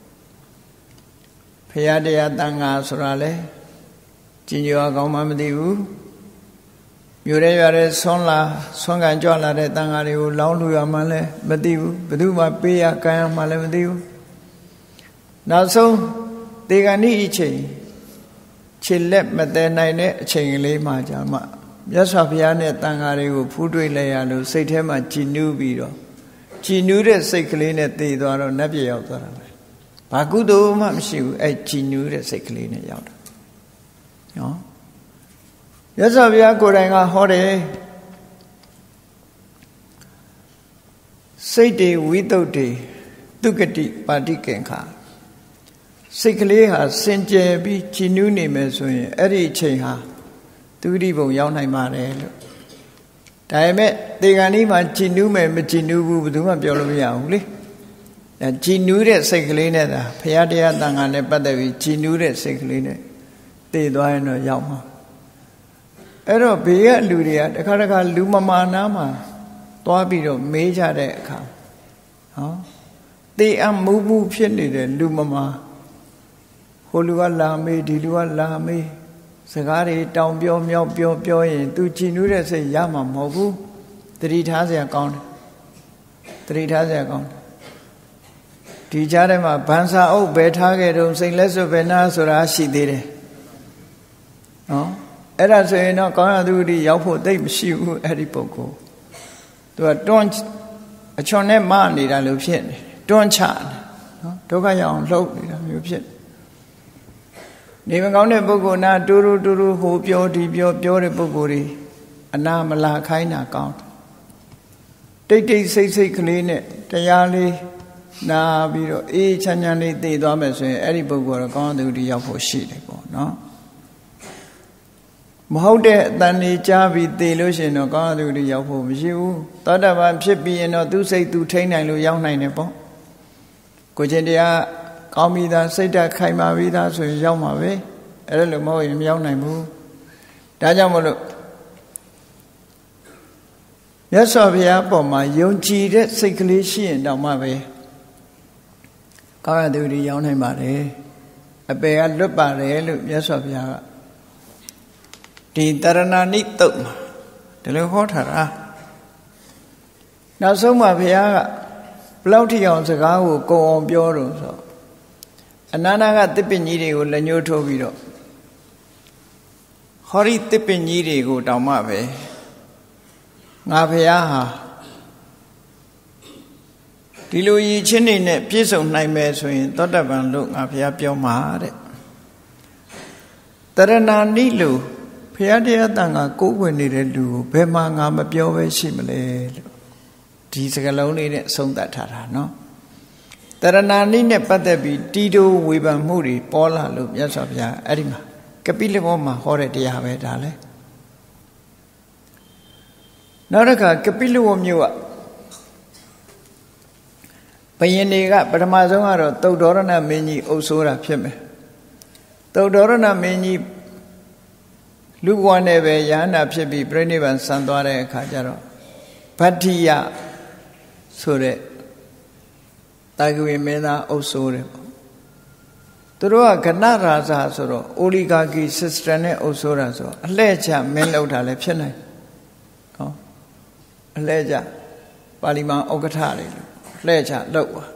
ဖရာတရားတန်ခါဆိုတာလဲကြည်ညိုအောင်ကောင်းမှမသိဘူးမြို့ရဲရွာရဲဆွမ်းလာဆွမ်းကန်ကြွလာတဲ့တန်ခါတွေကိုလောင်းလူရမှလည်းမသိဘူးဘယ်သူမှပေးရကမ်းရမှလည်းမသိဘူးနောက်ဆုံးတေဂဏိအချိန်ခြေလက်မတည်နိုင်တဲ့အချိန်ကလေးမှကြာမှမြတ်စွာဘုရားနဲ့တန်ခါတွေကိုဖူးတွေ့လိုက်ရလို့စိတ်ထဲမှာကြည်နူးပြီးတော့ကြည်နူးတဲ့စိတ်ကလေးနဲ့တည်သွားတော့နတ်ပြည်ရောက်သွားတာပဲဘာကုသိုလ်မှမရှိဘူးအဲ့ကြည်နူးတဲ့စိတ်ကလေးနဲ့ရောက်တာနော်မြတ်စွာဘုရားကိုယ်တိုင်ကဟောတယ်စိတ်တွေဝိတုဒ္ဓေသူကတိပါတိကင်္ခာစိတ်ကလေးဟာစင်ကြယ်ပြီးကြည်နူးနေမယ်ဆိုရင်အဲ့ဒီအချိန်ဟာသူတိဘုံရောက်နိုင်ပါတယ်လို့ဒါပေမဲ့တေဂန်ဒီမှာကြည်နူးမယ်မကြည်နူးဘူးဘယ်သူမှပြောလို့မရဘူးလေအဲကြည်နူးတဲ့စိတ်ကလေးနဲ့သာဘုရားတရားတန်ခါနဲ့ပတ်သက်ပြီးကြည်နူးတဲ့စိတ်ကလေးနဲ့တည်သွားရင်တော့ရောက်မှာအဲ့တော့ဘေးကလူတွေကတခါတခါလူမမာနာမှာသွားပြီးတော့မေးကြတဲ့အခါဟောတေအမူမူဖြစ်နေတဲ့လူမမာဟိုလူကလာမေးဒီလူကလာမေးစကားတွေတောင်ပြောမြောက်ပြောပြောရင်သူကြည်နူးတဲ့စိတ်ရမှာမဟုတ်ဘူးတတိထားစရာကောင်းတယ်တတိထားစရာကောင်းတယ်ဒီကြားထဲမှာဗန်စာအုပ်ဘယ်ထားခဲ့တုန်းစိတ်လက်စွပ်ဘယ်နာဆိုတာရှိသေးတယ်နော်အဲ့ဒါဆိုရင်တော့ကောင်းရသူတိရောက်ဖို့သိမရှိဘူးအဲ့ဒီပုဂ္ဂိုလ်သူကတွန်းအချွန်နဲ့မနေတာလို့ဖြစ်နေတွန်းချနော်ဒုက္ခရောက်အောင်လှုပ်နေတာမျိုးဖြစ်နေမကောင်းတဲ့ပုဂ္ဂိုလ်နာတူတူတူတူဟိုပြောဒီပြောပြောတဲ့ပုဂ္ဂိုလ်တွေအနာမလာခိုင်းတာကောင်းတိတ်တိတ်ဆိတ်ဆိတ်ကလေးနဲ့တရားလေးနာပြီးတော့အေးချမ်းချမ်းလေးသိသွားမယ်ဆိုရင်အဲ့ဒီပုဂ္ဂိုလ်ကတော့ကောင်းသူတိရောက်ဖို့ရှိတယ်ပေါ့နော်မဟုတ်တဲ့အတန်ကြီးကြားပြီးသိလို့ရှိရင်တော့ကောင်းသူတိရောက်ဖို့မရှိဘူးသောတာပန်ဖြစ်ပြီးရင်တော့သူစိတ်သူထိန်းနိုင်လို့ရောက်နိုင်တယ်ပေါ့ကိုချင်းတရားကောင်းပြီးသားစိတ်ဓာတ်ခိုင်မာပြီးသားဆိုရင်ရောက်မှာပဲအဲ့ဒါလို့မဟုတ်ရင်မရောက်နိုင်ဘူးဒါကြောင့်မလို့မြတ်စွာဘုရားပေါ်မှာယုံကြည်တဲ့စိတ်ကလေးရှိရင်တောင်မှပဲကောင်းရသူတွေရောက်နိုင်ပါတယ်အပေကလွတ်ပါတယ်လို့မြတ်စွာဘုရားကဒီတရဏနိတုတ်မှာဒီလိုဟောထားတာနောက်ဆုံးမှာဘုရားကဘလောက်ထိအောင်စကားကိုကုံအောင်ပြောတော့ဆိုအနန္တကတစ်ပင်ကြီးတွေကိုလက်ညှိုးထိုးပြီးတော့ဟောဒီတစ်ပင်ကြီးတွေကိုတောင်မှပဲငါဘုရားဟာဒီလိုရည်ချင်းနေနဲ့ပြည့်စုံနိုင်မယ်ဆိုရင်သောတပန်လို့ငါဘုရားပြောမှာတဲ့တရဏဏိလို့ဘုရားတရားတန်ခါကိုးကွယ်နေတဲ့လူကိုဘယ်မှာငါမပြောပဲရှိမလဲလို့ဒီစကားလုံးလေးနဲ့အဆုံးသတ်ထားတာနော်တရဏဏိနဲ့ပတ်သက်ပြီးတီတိုဝေဖန်မှုတွေပေါ်လာလို့မြတ်စွာဘုရားအဲ့ဒီမှာကပိလဘောမှာဟောတဲ့တရားပဲဒါလဲနောက်တစ်ခါကပိလဝမြို့ကဘယင်တွေကပထမဆုံးကတော့သုတ်တော်ရဏမင်းကြီးအုပ်ဆိုးတာဖြစ်မယ်သုတ်တော်ရဏမင်းကြီးလူဘဝနဲ့ပဲယန္တာဖြစ်ပြီးပြိဋိဘံဆံသွားတဲ့အခါကျတော့ဗတ္ထိယဆိုတဲ့တာဂဝေမင်းသားအုပ်ဆိုးတယ်ပေါ့သူတို့ကကဏရာဇာဆိုတော့ oligarchy system နဲ့အုပ်စိုးတာဆိုအလှည့်ချမင်းလောက်တာလည်းဖြစ်နိုင်ဟောအလှည့်ချပါဠိမန်ဥက္ကဋ္ဌတွေလှည့်ချလောက်ပါ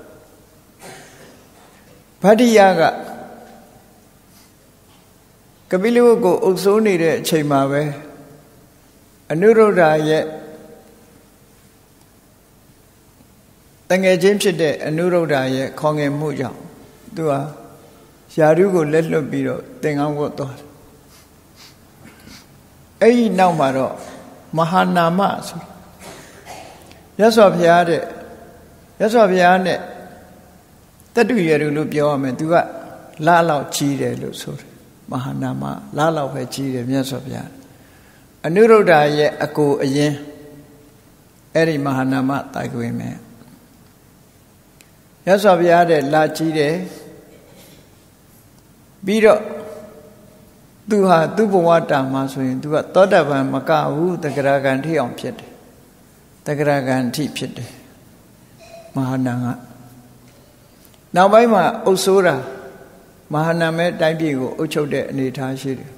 ဗတ္တိယကကပိလဝတ်ကိုအုပ်စိုးနေတဲ့အချိန်မှာပဲအနုရုဒ္ဓရဲ့တငယ်ချင်းဖြစ်တဲ့အနုရုဒ္ဓရဲ့ခေါငယ်မှုကြောင့်သူဟာယာရုကိုလက်လွတ်ပြီးတော့သင်္ကန်းဝတ်သွားတယ်အဲ့ဒီနောက်မှာတော့မဟာနာမဆိုရသော်ဘုရားတဲ့ရသော်ဘုရားနဲ့တတုရရုလို့ပြောရမယ်သူကလာလောက်ကြီးတယ်လို့ဆိုတယ်မဟာနာမလာလောက်ပဲကြီးတယ်မြတ်စွာဘုရားအနုရုဒ္ဓရဲ့အကိုအရင်အဲ့ဒီမဟာနာမတိုင်ဝင်မယ်ရသော်ဘုရားတဲ့လာကြီးတယ်ပြီးတော့သူဟာသူ့ဘဝတာမှာဆိုရင်သူကသောတာပန်မကဘူးတဂရဂံထိအောင်ဖြစ်တယ်တဂရဂံထိဖြစ်တယ်မဟာနာကနောက်ပိုင်းမှာအုပ်စိုးတာမဟာနာမဲတိုင်းပြည်ကိုအုပ်ချုပ်တဲ့အနေအထားရှိတယ်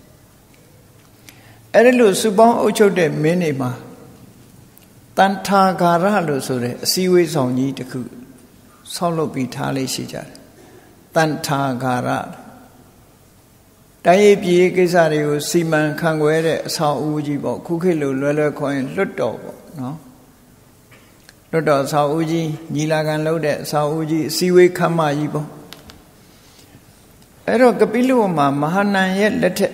အဲ့ဒီလိုစုပေါင်းအုပ်ချုပ်တဲ့မင်းတွေမှာတန်ထာဂါရလို့ဆိုတဲ့အစည်းအဝေးဆောင်ကြီးတစ်ခုဆောက်လုပ်ပြီးထားလေးရှိကြတယ်တန်ထာဂါရတိုင်းရေးပြည်ကိစ္စတွေကိုစီမံခန့်ခွဲတဲ့အဆောက်အဦကြီးပေါ့ခုခေတ်လိုလွယ်လွယ်ခေါ်ရင်လွတ်တော်ပေါ့နော်လွတ်တော်အဆောက်အဦကြီးညီလာခံလုပ်တဲ့အဆောက်အဦကြီးအစည်းအဝေးခမ်းမကြီးပေါ့အဲ့တော့ကပိလဝတ်မှာမဟာနန်ရဲ့လက်ထက်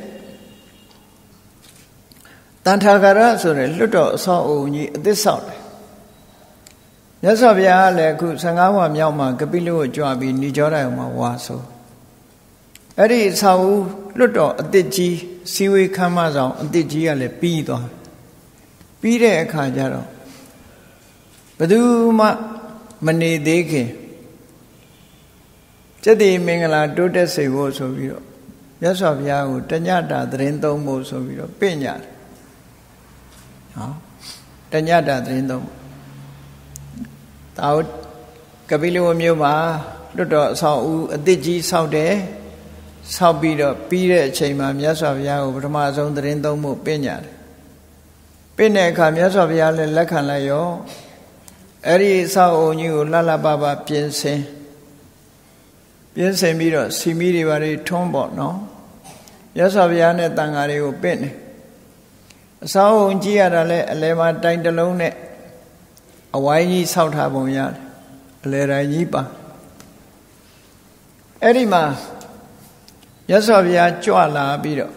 တန်ထာဂရဆိုတဲ့လွတ်တော်အဆောက်အဦကြီးအသစ်ဆောက်တယ်မြတ်စွာဘုရားကလည်းအခုဆယ်ငါးဝါမြောက်မှာကပိလဝတ်ကြွပြီးဏိကြောတိုင်းမှာဝါဆိုအဲ့ဒီအဆောက်အဦလွတ်တော်အသစ်ကြီးစီဝေခမ်းမဆောင်အသစ်ကြီးကလည်းပြီးသွားပြီးတဲ့အခါကျတော့ဘယ်သူမှမနေသေးခင်ကျက်တိမင်္ဂလာတိုးတက်စေဖို့ဆိုပြီးတော့မြတ်စွာဘုရားကိုတညတာသတင်းသုံးဖို့ဆိုပြီးတော့ပြညတ်ဟောတညတာသတင်းသုံးတောကပိလဝတ်မြို့မှာလွတ်တော်အဆောက်အဦအသစ်ကြီးဆောက်တယ်ဆောက်ပြီးတော့ပြီးတဲ့အချိန်မှာမြတ်စွာဘုရားကိုပထမဆုံးသတင်းသုံးဖို့ပြညတ်တယ်ပြတဲ့အခါမြတ်စွာဘုရားလည်းလက်ခံလိုက်ရောအဲ့ဒီအဆောက်အဦကြီးကိုလှလှပပပြင်ဆင်ပြင်းစင်ပြီးတော့စီမီတွေဘာတွေထွန်းပေါ့နော်မြတ်စွာဘုရားနဲ့တန်ဃာတွေကိုပင့်တယ်အဆောက်အုံကြည့်ရတာလဲအလဲမှာတိုင်တလုံးနဲ့အဝိုင်းကြီးဆောက်ထားပုံရတယ်အလဲတိုင်းကြီးပါအဲ့ဒီမှာမြတ်စွာဘုရားကြွလာပြီးတော့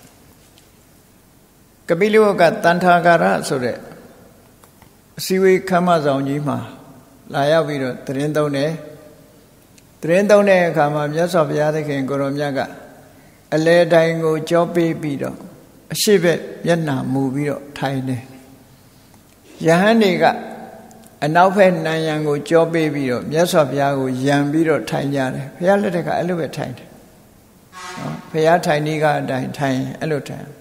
ကပိလဝတ်ကတန်ထာဂရဆိုတဲ့အစည်းအဝေးခမ်းမဆောင်ကြီးမှာလာရောက်ပြီးတော့တရင်သုံးတယ်တရင်သုံးတဲ့အခါမှာမြတ်စွာဘုရားသခင်ကိုရောမြတ်ကအလဲတိုင်းကိုကြောပေးပြီးတော့အရှိဘက်မျက်နှာမူပြီးတော့ထိုင်တယ်ယဟန်တွေကအနောက်ဘက်နံရံကိုကြောပေးပြီးတော့မြတ်စွာဘုရားကိုယံပြီးတော့ထိုင်ကြတယ်ဘုရားလက်ထက်ကအဲ့လိုပဲထိုင်တယ်နော်ဘုရားထိုင်နေကအတိုင်းထိုင်အဲ့လိုထိုင်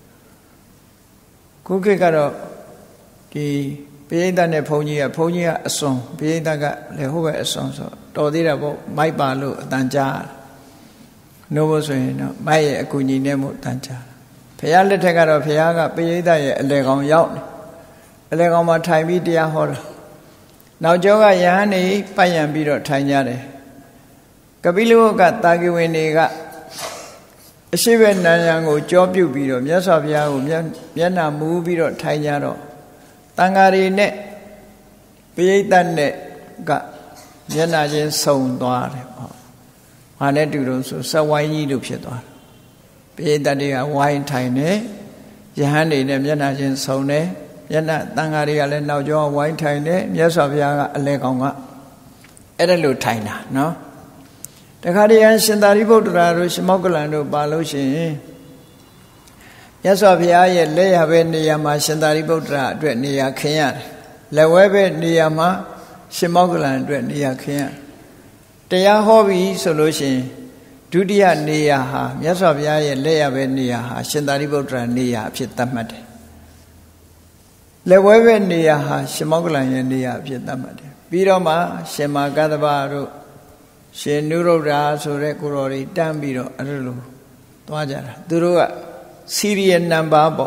ခုခေတ်ကတော့ဒီပိဋကတ်နဲ့ဘုန်းကြီးကဘုန်းကြီးကအစွန်ပိဋကတ်ကလည်းဟုတ်ပဲအစွန်ဆိုတော်သေးတာပေါ့မိုက်ပါလို့အတန်ကြားနှိုးဖို့ဆိုရင်တော့မိုက်ရဲ့အကူညီနဲ့မို့တန်ကြားဘုရားလက်ထက်ကတော့ဘုရားကပိဋကတ်ရဲ့အလေကောင်ရောက်နေအလေကောင်မှာထိုင်ပြီးတရားဟောတာနောက်ကျောကယဟန်နေပတ်ရံပြီးတော့ထိုင်ကြတယ်ကပိလဝတ်ကတာဂိဝင်တွေကအရှိဘက်နံရံကိုကြောပြုတ်ပြီးတော့မြတ်စွာဘုရားကိုမျက်နှာမူးပြီးတော့ထိုင်ကြတော့တန်ဃာတွေနဲ့ပိဋကတ်နဲ့ကမျက်နှာချင်းဆုံသွားတယ်ဟော။ဘာနဲ့တူတော့ဆိုဆက်ဝိုင်းကြီးလို့ဖြစ်သွားတယ်။ပိဋကတ်တွေကဝိုင်းထိုင်နေယဟန်တွေနဲ့မျက်နှာချင်းဆုံနေမျက်နှာတန်ဃာတွေကလည်းနောက်ကျောဝိုင်းထိုင်နေမြတ်စွာဘုရားကအလဲကောင်ကအဲ့ဒါလို့ထိုင်တာနော်။တခါတည်းရှင်သာရိပုတ္တရာတို့ရှင်မောက္ကလန်တို့ပါလို့ရှိရင်မြတ်စွာဘုရားရဲ့လက်ရဘဲနေရာမှာရှင်သာရိပုတ္တရာအတွက်နေရာခင်းရတယ်။လက်ဝဲဘဲနေရာမှာရှင်မောက္ကလန်အတွက်နေရာခင်းရတရားဟောပြီဆိုလို့ရှိရင်ဒုတိယနေရာဟာမြတ်စွာဘုရားရဲ့လက်ရဘဲနေရာဟာရှင်သာရိပုတ္တရာနေရာအဖြစ်သတ်မှတ်တယ်လက်ဝဲဘဲနေရာဟာရှင်မောက္ကလန်ရဲ့နေရာအဖြစ်သတ်မှတ်တယ်ပြီးတော့မှရှင်မာကသဗ္ဗတို့ရှင်နုရုဒ္ဓဆိုတဲ့ကိုတော်တွေတန်းပြီးတော့အဲ့လိုသွားကြတာသူတို့က serial number ပေါ့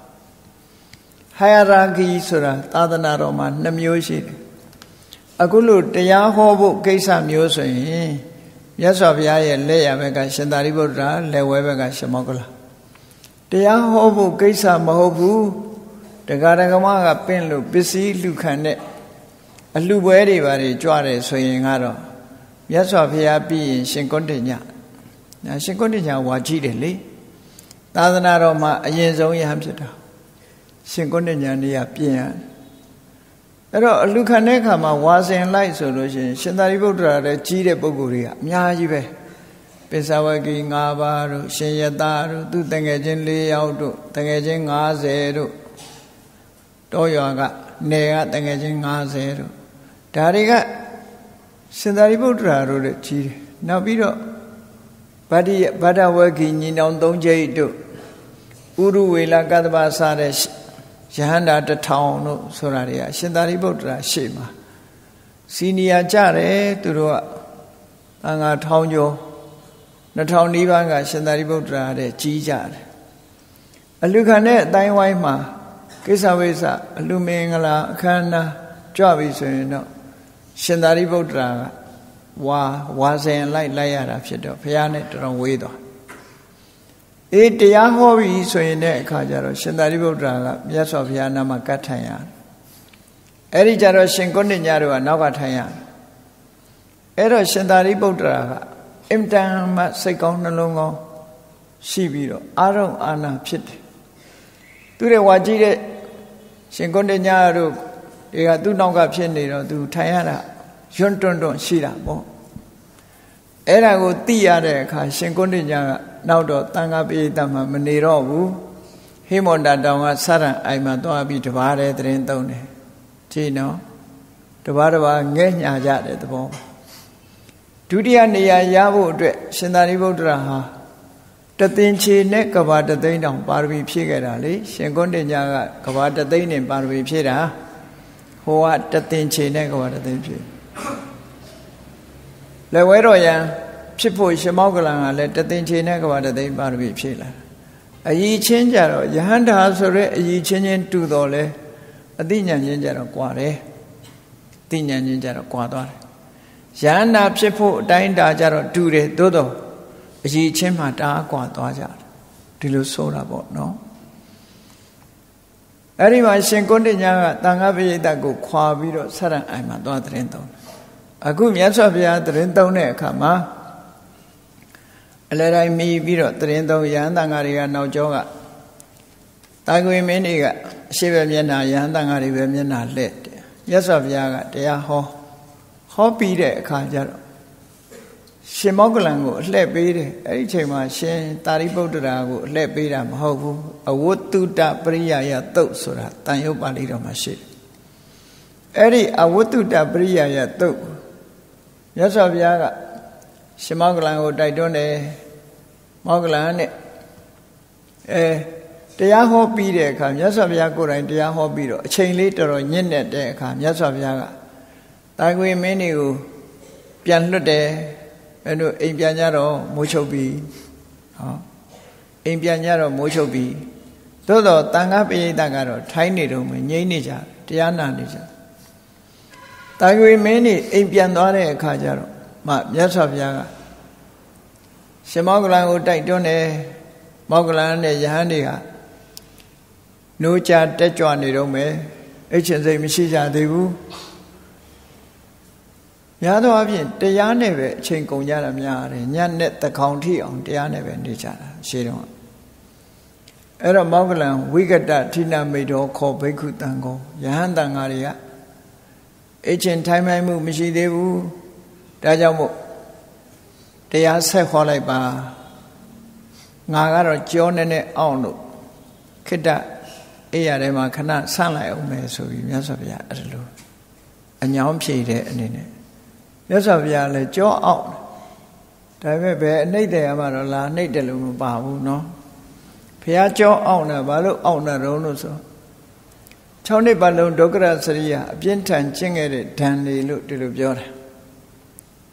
hierarchy ဆိုတာသာသနာတော်မှာနှစ်မျိုးရှိတယ်အခုလို့တရားဟောဖို့ကိစ္စမျိုးဆိုရင်မြတ်စွာဘုရားရဲ့လက်ရဘက်ကရှင်သာရိပုတ္တရာလက်ဝဲဘက်ကရှင်မောဂ္ဂလတရားဟောဖို့ကိစ္စမဟုတ်ဘူးတရားဓမ္မကပင့်လို့ပစ္စည်းလူခံတဲ့အလှပွဲတွေပါတွေကြွတယ်ဆိုရင်ကတော့မြတ်စွာဘုရားပြီးရင်ရှင်ကုဋ္ဌညညာရှင်ကုဋ္ဌညဝါကြည့်တယ်လေသာသနာတော်မှာအရင်ဆုံးယဟန်ဖြစ်တာရှင်ကုဋ္ဌညနေရပြင်ရအဲ့တော့အလှခံတဲ့အခါမှာဝါစင်လိုက်ဆိုလို့ရှိရင်ရှင်သာရိပုတ္တရာလည်းကြီးတဲ့ပုဂ္ဂိုလ်တွေကအများကြီးပဲပိဿဝဂီ၅ပါးတို့ရှင်ယတတို့သူတငယ်ချင်း၄ယောက်တို့တငယ်ချင်း၅၀တို့တောရွာကနေကတငယ်ချင်း၅၀တို့ဒါတွေကရှင်သာရိပုတ္တရာတို့လည်းကြီးတယ်နောက်ပြီးတော့ဗတ္တိဗတ္တဝဂီညီနောင်၃ကျိတ်တို့ဥရုဝေလကတ္တပစတဲ့ယဟန္တာတထောင်တို့ဆိုတာတွေကရှင်သာရိပုတ္တရာရှေ့မှာစီနီယာကြတယ်သူတို့ကသံဃာထောင်ကျော်နှစ်ထောင်နီးပါးကရှင်သာရိပုတ္တရာတဲ့ကြီးကြတယ်အလူခံတဲ့အတိုင်းဝိုင်းမှာကိစ္စဝိစ္စအလူမင်္ဂလာအခမ်းအနားကြွပြီဆိုရင်တော့ရှင်သာရိပုတ္တရာကဝါဝါစင်လိုက်လိုက်ရတာဖြစ်တော့ဘုရားနဲ့တော်တော်ဝေးသွားအေးတရားဟောပြီဆိုရင်တဲ့အခါကျတော့ရှင်သာရိပုတ္တရာကမြတ်စွာဘုရားနာမှာကတ်ထိုင်ရအဲ့ဒီကျတော့ရှင်ကုဋ္ဌညတို့ကနောက်ကထိုင်ရအဲ့တော့ရှင်သာရိပုတ္တရာကအင်တန်မှစိတ်ကောင်းနှလုံးကောင်းရှိပြီးတော့အာရုံအာနာဖြစ်တယ်သူတဲ့ဝါကြည့်တဲ့ရှင်ကုဋ္ဌညတို့တွေကသူ့နောက်ကဖြစ်နေတော့သူထိုင်ရတာယွန်းတွန်းတွန်းရှိတာပေါ့အဲ့ဒါကိုသိရတဲ့အခါရှင်ကုဋ္ဌညကနောက်တော့တန်ခါပိဋကမှာမနေတော့ဘူးဟိမန္တတောင်ကစရံအိမ်မှာသွားပြီးတပါးတဲ့သတင်းသုံးတယ်ကြည့်နော်တပါးတပါးငဲ့ညာကြတဲ့သဘောဒုတိယနေရာရဖို့အတွက်ရှင်သာရိပုတ္တရာဟာတသင်္ချေနဲ့ကဘာတသိန်းတောင်ပါရမီဖြည့်ခဲ့တာလေရှင်ကုဋ္ဌညကကဘာတသိန်းနဲ့ပါရမီဖြည့်တာဟိုကတသင်္ချေနဲ့ကဘာတသိန်းဖြည့်လက်ဝဲတော်ရန်ဖြစ်ဖို့ရှင်မောဂ္ဂလန်ကလည်းတသင်္ချေနဲ့ကဘာတသိန်းပါရမီဖြည့်လာအယီချင်းကြတော့ယဟန္တာဆိုတဲ့အယီချင်းချင်းတူတော်လဲအသိဉာဏ်ချင်းကြတော့ကွာတယ်အသိဉာဏ်ချင်းကြတော့ကွာသွားတယ်ယဟန္တာဖြစ်ဖို့အတိုင်းတာကြတော့တူတယ်သို့တော့အယီချင်းမှတအားကွာသွားကြတယ်ဒီလိုဆိုတာပေါ့နော်အဲ့ဒီမှာရှင်ကုဋ္ဌညကတန်ခါပိဋကကိုခွာပြီးတော့ဆရံအိမ်မှာသွားသတင်းသုံးတယ်အခုမြတ်စွာဘုရားသတင်းသုံးတဲ့အခါမှာအလယ်တိုင်းမီပြီးတော့သတင်းသုံးယဟန်တန်ဃာတွေကနောက်ကျောကတာကွေမင်းတွေကအရှိပဲမျက်နှာယဟန်တန်ဃာတွေပဲမျက်နှာလှည့်တယ်မြတ်စွာဘုရားကတရားဟောဟောပြီးတဲ့အခါကျတော့ရှင်မောဂ္ဂလန်ကိုအလှည့်ပေးတယ်အဲ့ဒီအချိန်မှာရှင်သာရိပုတ္တရာကိုအလှည့်ပေးတာမဟုတ်ဘူးအဝတ္တုတပရိယာယသုတ်ဆိုတာတန်ရုပ်ပါဠိတော်မှာရှိတယ်အဲ့ဒီအဝတ္တုတပရိယာယသုတ်မြတ်စွာဘုရားကရှင်မောဂ္ဂလန်ကိုတိုက်တွန်းတယ်မောဂ္ဂလန်နဲ့အဲတရားဟောပြီးတဲ့အခါမြတ်စွာဘုရားကိုယ်တိုင်တရားဟောပြီးတော့အချိန်လေးတော်တော်ညစ်နေတဲ့အခါမြတ်စွာဘုရားကတာကွေမင်းတွေကိုပြန်လွတ်တယ်အဲတို့အိမ်ပြန်ကြတော့မိုးချုပ်ပြီဟောအိမ်ပြန်ကြတော့မိုးချုပ်ပြီသို့တော့တန်ခါပိဋကကတော့ထိုင်းနေတော့မငြိမ့်နေကြတရားနာနေကြတာကွေမင်းတွေအိမ်ပြန်သွားတဲ့အခါကျတော့မှမြတ်စွာဘုရားကရှင်မောဂ္ဂလန်ကိုတိုက်တွန်းတယ်မောဂ္ဂလန်နဲ့ယဟန်တွေကနိုးကြတက်ကြွနေတော့မယ်အိတ်ချင်စိတ်မရှိကြသေးဘူးများသောအားဖြင့်တရားနဲ့ပဲအချိန်ကုန်ကြတာများတယ်ညနဲ့တကောင်ထိအောင်တရားနဲ့ပဲနေကြတာရှေးတော့အဲ့တော့မောဂ္ဂလန်ဝိကတထိနမိတ်တော်ခေါ်ဘိက္ခုတန်ကောယဟန်တန်ဃာတွေကအချင်းထိုင်မိုင်းမှုမရှိသေးဘူးဒါကြောင့်မို့တရားဆက်ဟောလိုက်ပါငါကတော့ကြောနေနဲ့အောင်လို့ခိတ္တအေးရထဲမှာခဏဆန့်လိုက်အောင်မယ်ဆိုပြီးမြတ်စွာဘုရားအဲ့လိုအညောင်းဖြေတဲ့အနေနဲ့မြတ်စွာဘုရားလည်းကြောအောင်ဒါပေမဲ့ဘယ်အနှိမ့်တယ်မှတော့လာနှိမ့်တယ်လို့မပါဘူးเนาะဘုရားကြောအောင်တာဘာလို့အောင်တာတုံးလို့ဆို၆နှစ်ပတ်လုံးဒုက္ခရစရိယအပြင်းထန်ကျင့်ခဲ့တဲ့ဓာန်တွေလို့ဒီလိုပြောတာ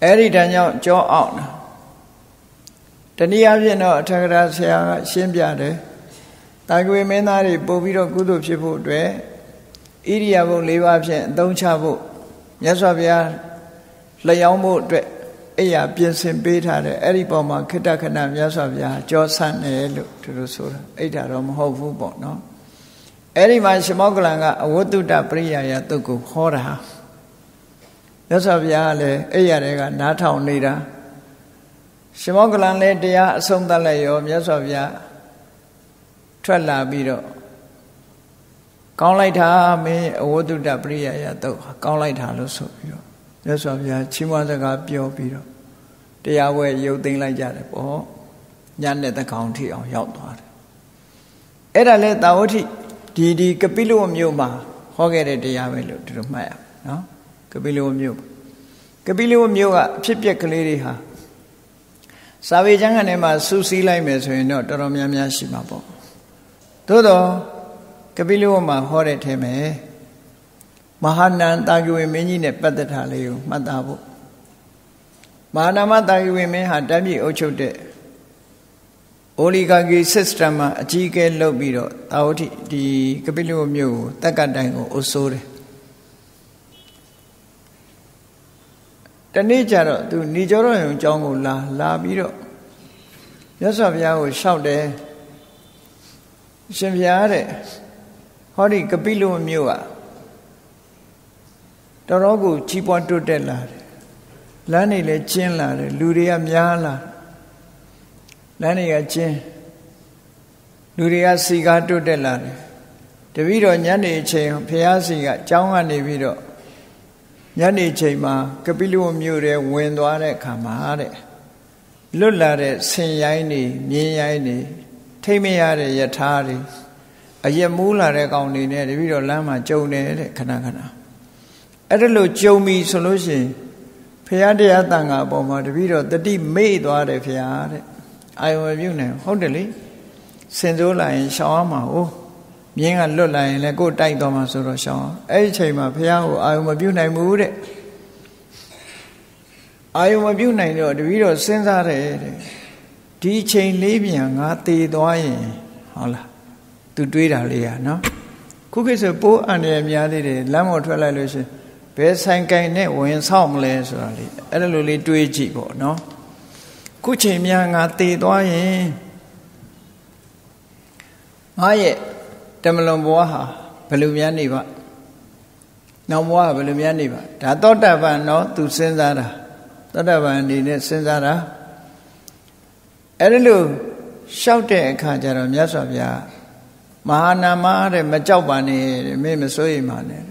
အဲ့ဒီတန်ကြောင့်ကြောအောင်တနည်းအားဖြင့်တော့အထက်ကရာဆရာကရှင်းပြတယ်တာကွေမင်းသားတွေပို့ပြီးတော့ကုသိုလ်ဖြစ်ဖို့အတွက်ဣရိယာပု၄ပါးဖြင့်အသုံးချဖို့မြတ်စွာဘုရားလျှောင်းဖို့အတွက်အဲ့ရပြင်ဆင်ပေးထားတယ်အဲ့ဒီပေါ်မှာခိတ္တခဏမြတ်စွာဘုရားကြောဆန့်တယ်လို့သူတို့ဆိုတာအဲ့ဒါတော့မဟုတ်ဘူးပေါ့နော်အဲ့ဒီမှာရှမောက္ကလံကအဝတ္တုတပရိယာယတုတ်ကိုဟောတာမြတ်စွာဘုရားကလည်းအဲ့ရတဲ့ကနားထောင်နေတာရှမောက္ကလံလည်းတရားအဆုံးသတ်လိုက်ရောမြတ်စွာဘုရားထွက်လာပြီးတော့ကောင်းလိုက်တာမင်းအဝတ္တုတပရိယာယတုတ်ကောင်းလိုက်တာလို့ဆိုပြီးတော့မြတ်စွာဘုရားချီးမွမ်းစကားပြောပြီးတော့တရားဝဲရုပ်သိမ်းလိုက်ကြတယ်ပေါ့ညနဲ့တကောင်ထိအောင်ရောက်သွားတယ်အဲ့ဒါလဲတာဝတိဒီဒီကပိလဝမြို့မှာဟောခဲ့တဲ့တရားပဲလို့တို့မှတ်ရနော်ကပိလဝမြို့ကပိလဝမြို့ကအဖြစ်ပြက်ကလေးတွေဟာစာပေကျမ်းကနေမှာစူးစီးလိုက်မယ်ဆိုရင်တော့တော်တော်များများရှိမှာပေါ့သို့တော့ကပိလဝမှာဟောတဲ့ထဲမှာမဟာနန္တာဂဝေမင်းကြီးနဲ့ပတ်သက်တာလေးကိုမှတ်သားဖို့မဟာနာမတာဂဝေမင်းဟာတပြည်အုပ်ချုပ်တဲ့အိုလီဂါဂီ system မှာအကြီးအကဲလုပ်ပြီးတော့တာဝတိဒီကပိလဝမြို့ကိုတက္ကတိုင်ကိုအုပ်စိုးတယ်တနေ့ကျတော့သူဏီကျော်တော်ရုံကျောင်းကိုလာလာပြီးတော့မြတ်စွာဘုရားကိုလျှောက်တယ်ရှင်ဘုရားတဲ့ဟောဒီကပိလဝမြို့ကတော်တော်ကိုကြီးပွားတိုးတက်လာတယ်လမ်းတွေလည်းကျင်းလာတယ်လူတွေကများလာလမ်းတွေကကျင်းလူတွေကစီကားတိုးတက်လာတယ်တပည့်တော်ညနေအချိန်ဘုရားစီကကျောင်းကနေပြီးတော့ညနေချိန်မှာကပိလဝမြို့ထဲဝင်သွားတဲ့အခါမှာတဲ့လွတ်လာတဲ့ဆင်ရိုင်းတွေမြင်းရိုင်းတွေထိမရတဲ့ယထာတွေအရက်မူးလာတဲ့ကောင်တွေနဲ့တပည့်တော်လမ်းမှာကြုံနေတဲ့ခဏခဏအဲ့ဒါလို့ကြုံပြီဆိုလို့ရှိရင်ဘုရားတရားတန်ခါအပေါ်မှာတပည့်တော်တတိမေ့သွားတယ်ဘုရားတဲ့အာယုံမပြုတ်နိုင်ဟုတ်တယ်လေစင်စိုးလာရင်ရှောင်းအောင်မှာဟိုမြင်းကလွတ်လာရင်လည်းကိုယ်တိုက်သွားမှာဆိုတော့ရှောင်းအောင်အဲ့ဒီအချိန်မှာဘုရားကိုအာယုံမပြုတ်နိုင်ဘူးတဲ့အာယုံမပြုတ်နိုင်တော့တပည့်တော်စဉ်းစားတယ်တဲ့ဒီအချိန်လေးပြန်ငါသေသွားရင်ဟုတ်လားသူတွေးတာလေးอ่ะနော်ခုခေတ်ဆိုပိုးအန္တရာယ်များသေးတယ်လမ်းပေါ်ထွက်လိုက်လို့ရှိရင်ဘယ်ဆိုင်ကင်နဲ့ဝင်ဆောက်မလဲဆိုတာလေအဲ့လိုလေးတွေးကြည့်ပေါ့နော်ခုချိန်များငါသေသွားရင်ငါရဲ့တမလွန်ဘဝဟာဘယ်လိုများနေပါနောက်ဘဝဘယ်လိုများနေပါဒါသောတာပန်နော်သူစဉ်းစားတာသောတာပန်အနေနဲ့စဉ်းစားတာအဲ့ဒါလို့ရှောက်တဲ့အခါကျတော့မြတ်စွာဘုရားမဟာနာမတဲ့မကြောက်ပါနဲ့မင်းမစိုးရိမ်ပါနဲ့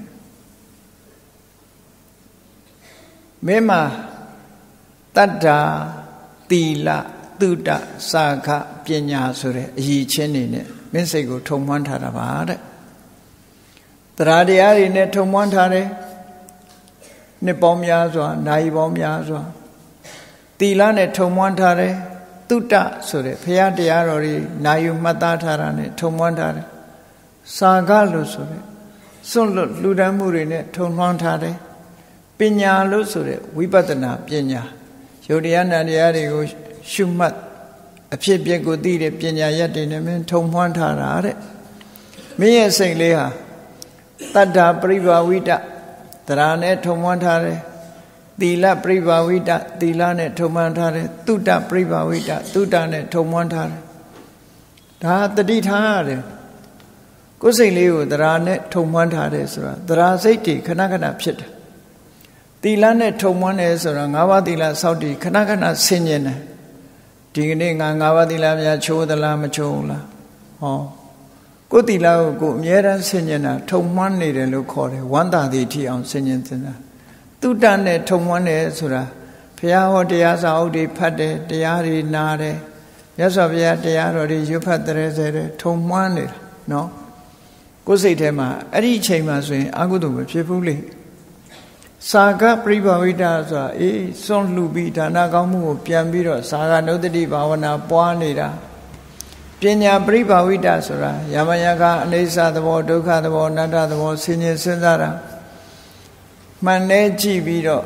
မင်းမှာတတ္တာသီလသုတစာခပညာဆိုတဲ့အရည်ချင်းတွေနဲ့မင်းစိတ်ကိုထုံမွမ်းထားတာပါတဲ့တရားတရားတွေနဲ့ထုံမွမ်းထားတယ်နှစ်ပေါင်းများစွာနိုင်ပေါင်းများစွာသီလနဲ့ထုံမွမ်းထားတယ်သုတဆိုတဲ့ဘုရားတရားတော်တွေနိုင်ယူမှတ်သားထားတာနဲ့ထုံမွမ်းထားတယ်စာခလို့ဆိုတဲ့စွန့်လွတ်လူတန်းမှုတွေနဲ့ထုံမွမ်းထားတယ်ပညာလို့ဆိုတဲ့ဝိပဿနာပညာယုတ်တရားနာတရားတွေကိုရှုမှတ်အဖြစ်အပျက်ကိုသိတဲ့ပညာရက်တွေနဲ့မင်းထုံမွမ်းထားတာတဲ့မင်းရဲ့စိတ်လေးဟာတတ္တာပရိဘာဝိတတရားနဲ့ထုံမွမ်းထားတယ်သီလပရိဘာဝိတသီလနဲ့ထုံမွမ်းထားတယ်သုတပရိဘာဝိတသုတနဲ့ထုံမွမ်းထားတယ်ဒါတတိထားရတယ်ကိုယ်စိတ်လေးကိုတရားနဲ့ထုံမွမ်းထားတယ်ဆိုတာတရားစိတ်တွေခဏခဏဖြစ်တယ်သီလနဲ့ထုံမွမ်းတယ်ဆိုတာ၅ပါးသီလစောင့်တည်ခဏခဏဆင်ញင်တယ်ဒီကနေ့ငါ၅ပါးသီလများချိုးသလားမချိုးလားဟောကိုယ်သီလကိုကိုယ်အမြဲတမ်းဆင်ញင်တာထုံမွမ်းနေတယ်လို့ခေါ်တယ်ဝန္တာတိထီအောင်ဆင်ញင်သင်တာသုတနဲ့ထုံမွမ်းတယ်ဆိုတာဘုရားဟောတရားစာအုပ်တွေဖတ်တယ်တရားတွေနားတယ်မြတ်စွာဘုရားတရားတော်တွေရွတ်ဖတ်တဲ့ဆဲတယ်ထုံမွမ်းနေတာနော်ကိုယ်စိတ်ထဲမှာအဲ့ဒီအချိန်မှာဆိုရင်အကုသိုလ်မဖြစ်ဘူးလေစာကပရိဘာဝိတဆိုတာအေးစွန့်လှူပြီးဒါနကောင်းမှုကိုပြန်ပြီးတော့စာကနုတ္တိဘာဝနာပွားနေတာပညာပရိဘာဝိတဆိုတာယမယကအနေဆာသဘောဒုက္ခသဘောအနတ္တသဘောဆင်ញင်စဉ်းစားတာမှန်နေကြည့်ပြီးတော့